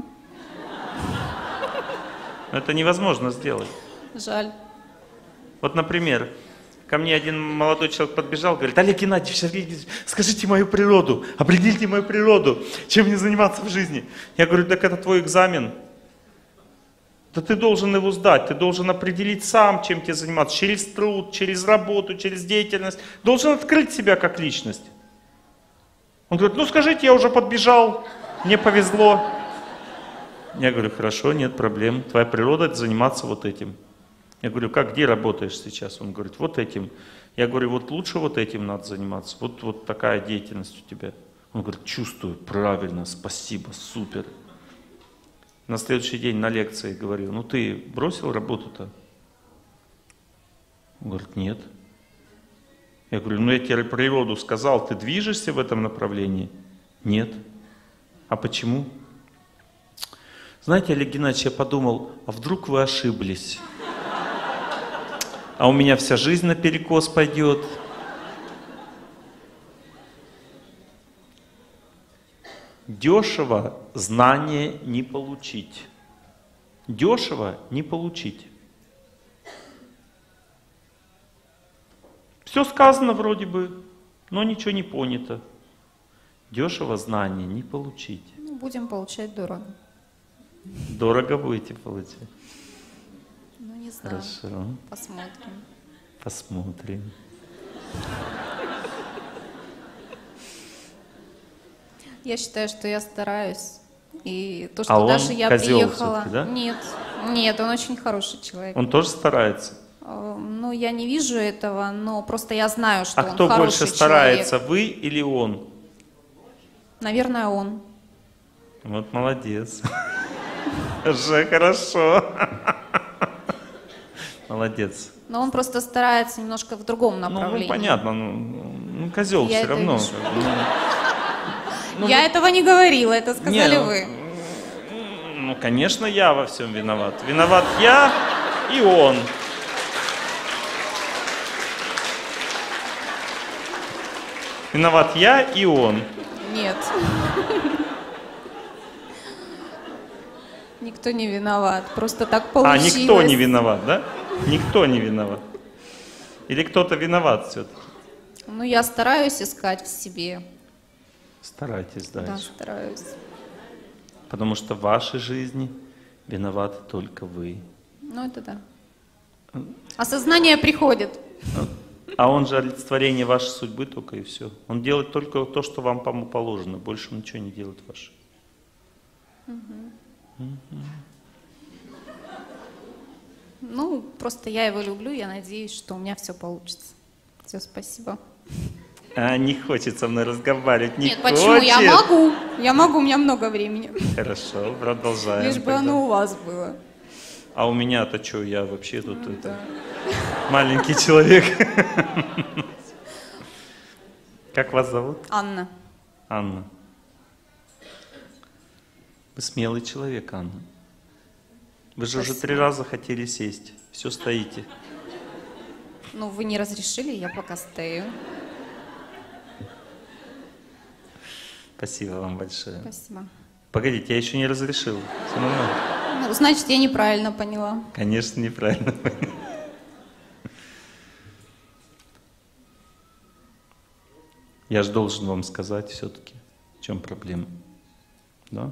Но это невозможно сделать. Жаль. Вот, например, ко мне один молодой человек подбежал, говорит: Олег Геннадьевич, скажите мою природу, определите мою природу, чем мне заниматься в жизни. Я говорю: так это твой экзамен. Да ты должен его сдать, ты должен определить сам, чем тебе заниматься, через труд, через работу, через деятельность. Должен открыть себя как личность. Он говорит: ну скажите, я уже подбежал, мне повезло. Я говорю: хорошо, нет проблем, твоя природа — это заниматься вот этим. Я говорю: как, где работаешь сейчас? Он говорит: вот этим. Я говорю: вот лучше вот этим надо заниматься, вот такая деятельность у тебя. Он говорит: чувствую, правильно, спасибо, супер. На следующий день на лекции говорю: ну ты бросил работу-то? Он говорит: нет. Я говорю: ну я тебе природу сказал, ты движешься в этом направлении? Нет. А почему? Знаете, Олег Геннадьевич, я подумал, а вдруг вы ошиблись? А у меня вся жизнь наперекос пойдет. Дешево знание не получить. Дешево не получить. Все сказано вроде бы, но ничего не понято. Дешево знания не получить. Ну, будем получать дорого. Дорого будете получать. Ну, не знаю. Хорошо. Посмотрим. Посмотрим. Я считаю, что я стараюсь. И то, А что он даже я козел приехала... всё-таки, да? Нет, он очень хороший человек. Он тоже старается. Ну, я не вижу этого, но просто я знаю, что А он кто хороший больше человек. старается, вы или он? Наверное, он. Вот молодец. Уже хорошо. Молодец. Но он просто старается немножко в другом направлении. Ну, понятно, ну козел Я все это равно. вижу. Ну, Я этого не говорила, это сказали Не, вы. Ну, конечно, я во всем виноват. Виноват я и он. Виноват я и он. Нет. Никто не виноват, просто так А, получилось. никто не виноват, да? Никто не виноват. Или кто-то виноват все-таки? Ну, я стараюсь искать в себе. Старайтесь Да, дальше. стараюсь. Потому что в вашей жизни виноваты только вы. Ну, это да. Осознание приходит. А он же олицетворение вашей судьбы только и все. Он делает только то, что вам положено. Больше он ничего не делает ваше. Ну, просто я его люблю, я надеюсь, что у меня все получится. Все, спасибо. А не хочет со мной разговаривать, не Нет, хочет. почему? Я могу, у меня много времени. Хорошо, продолжаем. Лишь бы тогда. оно у вас было. А у меня-то что, я вообще тут маленький человек. Как вас зовут? Анна. Анна. Вы смелый человек, Анна. Вы же уже 3 раза хотели сесть. Все стоите. Ну, вы не разрешили, я пока стою. Спасибо вам большое. Спасибо. Погодите, я еще не разрешил. Всё нормально. Ну, значит, я неправильно поняла. Конечно, неправильно. Я же должен вам сказать все-таки, в чем проблема. Да?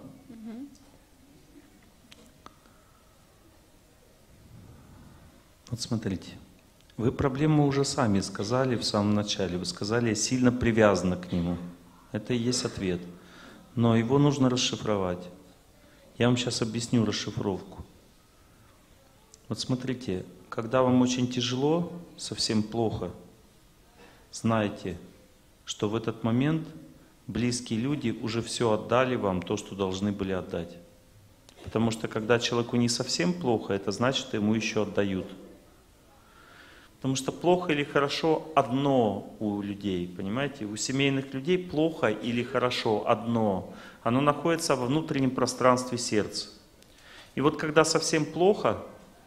Вот смотрите, вы проблему уже сами сказали в самом начале. Вы сказали, я сильно привязана к нему. Это и есть ответ. Но его нужно расшифровать. Я вам сейчас объясню расшифровку. Вот смотрите, когда вам очень тяжело, совсем плохо, знайте, что в этот момент близкие люди уже все отдали вам, то, что должны были отдать. Потому что когда человеку не совсем плохо, это значит, ему еще отдают. Потому что плохо или хорошо одно у людей, понимаете? У семейных людей плохо или хорошо одно. Оно находится во внутреннем пространстве сердца. И вот когда совсем плохо,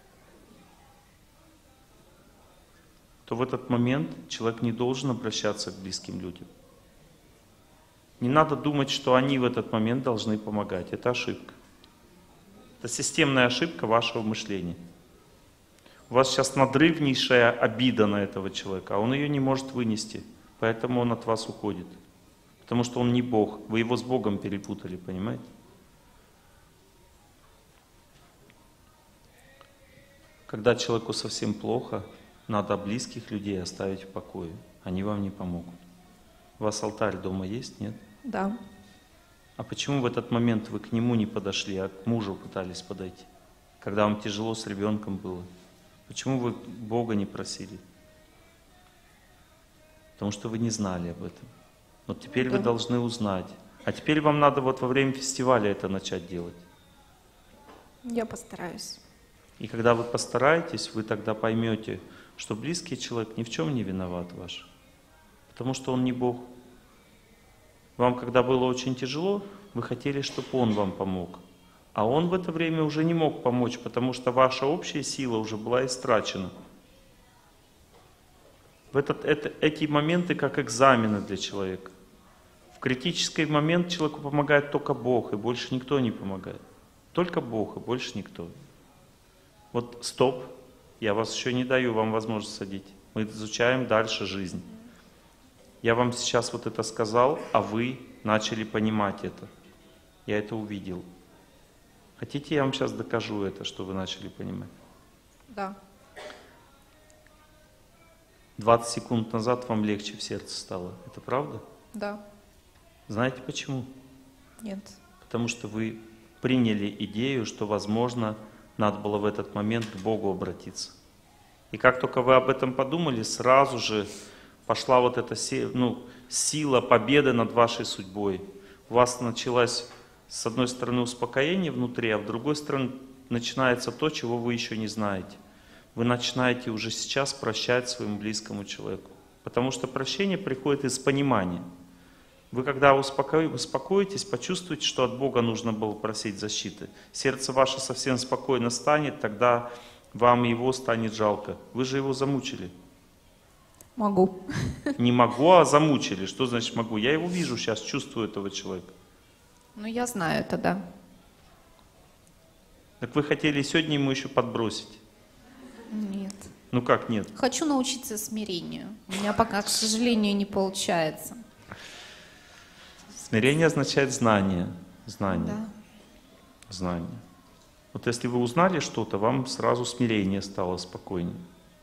то в этот момент человек не должен обращаться к близким людям. Не надо думать, что они в этот момент должны помогать. Это ошибка. Это системная ошибка вашего мышления. У вас сейчас надрывнейшая обида на этого человека, а он ее не может вынести, поэтому он от вас уходит. Потому что он не Бог, вы его с Богом перепутали, понимаете? Когда человеку совсем плохо, надо близких людей оставить в покое, они вам не помогут. У вас алтарь дома есть, нет? Да. А почему в этот момент вы к нему не подошли, а к мужу пытались подойти, когда вам тяжело с ребенком было? Почему вы Бога не просили? Потому что вы не знали об этом. Вот теперь вы должны узнать. А теперь вам надо вот во время фестиваля это начать делать. Я постараюсь. И когда вы постараетесь, вы тогда поймете, что близкий человек ни в чем не виноват ваш. Потому что он не Бог. Вам, когда было очень тяжело, вы хотели, чтобы он вам помог. А он в это время уже не мог помочь, потому что ваша общая сила уже была истрачена. Эти моменты как экзамены для человека. В критический момент человеку помогает только Бог, и больше никто не помогает. Только Бог, и больше никто. Вот стоп, я вас еще не даю вам возможность садить. Мы изучаем дальше жизнь. Я вам сейчас вот это сказал, а вы начали понимать это. Я это увидел. Хотите, я вам сейчас докажу это, что вы начали понимать? Да. 20 секунд назад вам легче в сердце стало. Это правда? Да. Знаете почему? Нет. Потому что вы приняли идею, что, возможно, надо было в этот момент к Богу обратиться. И как только вы об этом подумали, сразу же пошла вот эта сила победы над вашей судьбой. У вас началось, с одной стороны, успокоение внутри, а с другой стороны, начинается то, чего вы еще не знаете. Вы начинаете уже сейчас прощать своему близкому человеку. Потому что прощение приходит из понимания. Вы когда успокоитесь, почувствуете, что от Бога нужно было просить защиты. Сердце ваше совсем спокойно станет, тогда вам его станет жалко. Вы же его замучили. Могу. Не могу, а замучили. Что значит могу? Я его вижу сейчас, чувствую этого человека. Ну, я знаю это, да. Так вы хотели сегодня ему еще подбросить? Нет. Ну как нет? Хочу научиться смирению. У меня пока, к сожалению, не получается. Смирение означает знание. Знание. Да. Знание. Вот если вы узнали что-то, вам сразу смирение стало спокойнее.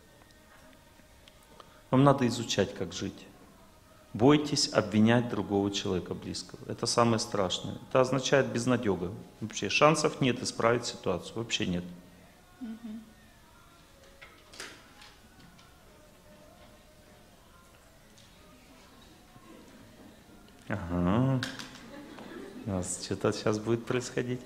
Вам надо изучать, как жить. Бойтесь обвинять другого человека близкого. Это самое страшное. Это означает безнадега. Вообще шансов нет исправить ситуацию. Вообще нет. Ага. У нас что-то сейчас будет происходить.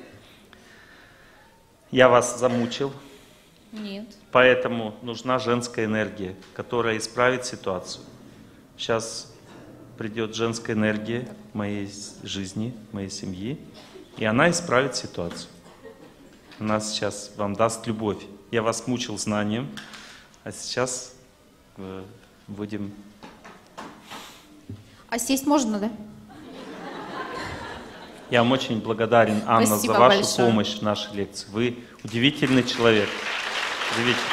Я вас замучил. Нет. Поэтому нужна женская энергия, которая исправит ситуацию. Сейчас придет женская энергия в моей жизни, в моей семьи, и она исправит ситуацию. Она сейчас вам даст любовь. Я вас мучил знанием, а сейчас будем... А сесть можно, да? Я вам очень благодарен, Анна, Спасибо за вашу большое. помощь в нашей лекции. Вы удивительный человек. Удивительный.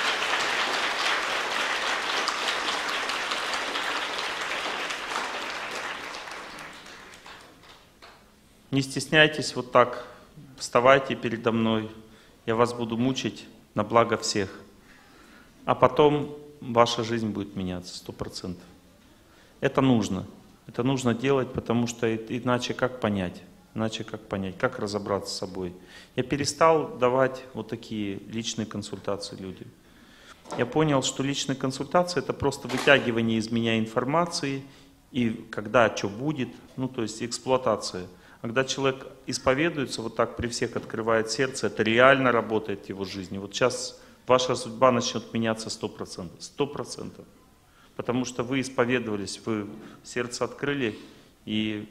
Не стесняйтесь вот так, вставайте передо мной, я вас буду мучить на благо всех. А потом ваша жизнь будет меняться 100%. Это нужно делать, потому что иначе как понять? Иначе как понять, как разобраться с собой? Я перестал давать вот такие личные консультации людям. Я понял, что личные консультации — это просто вытягивание из меня информации, и когда что будет, ну то есть эксплуатация. А когда человек исповедуется, вот так при всех открывает сердце, это реально работает в его жизни. Вот сейчас ваша судьба начнет меняться 100%. 100%. Потому что вы исповедовались, вы сердце открыли, и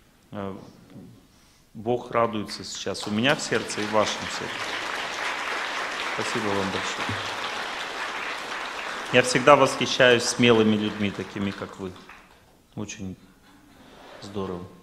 Бог радуется сейчас у меня в сердце и в вашем сердце. Спасибо вам большое. Я всегда восхищаюсь смелыми людьми, такими как вы. Очень здорово.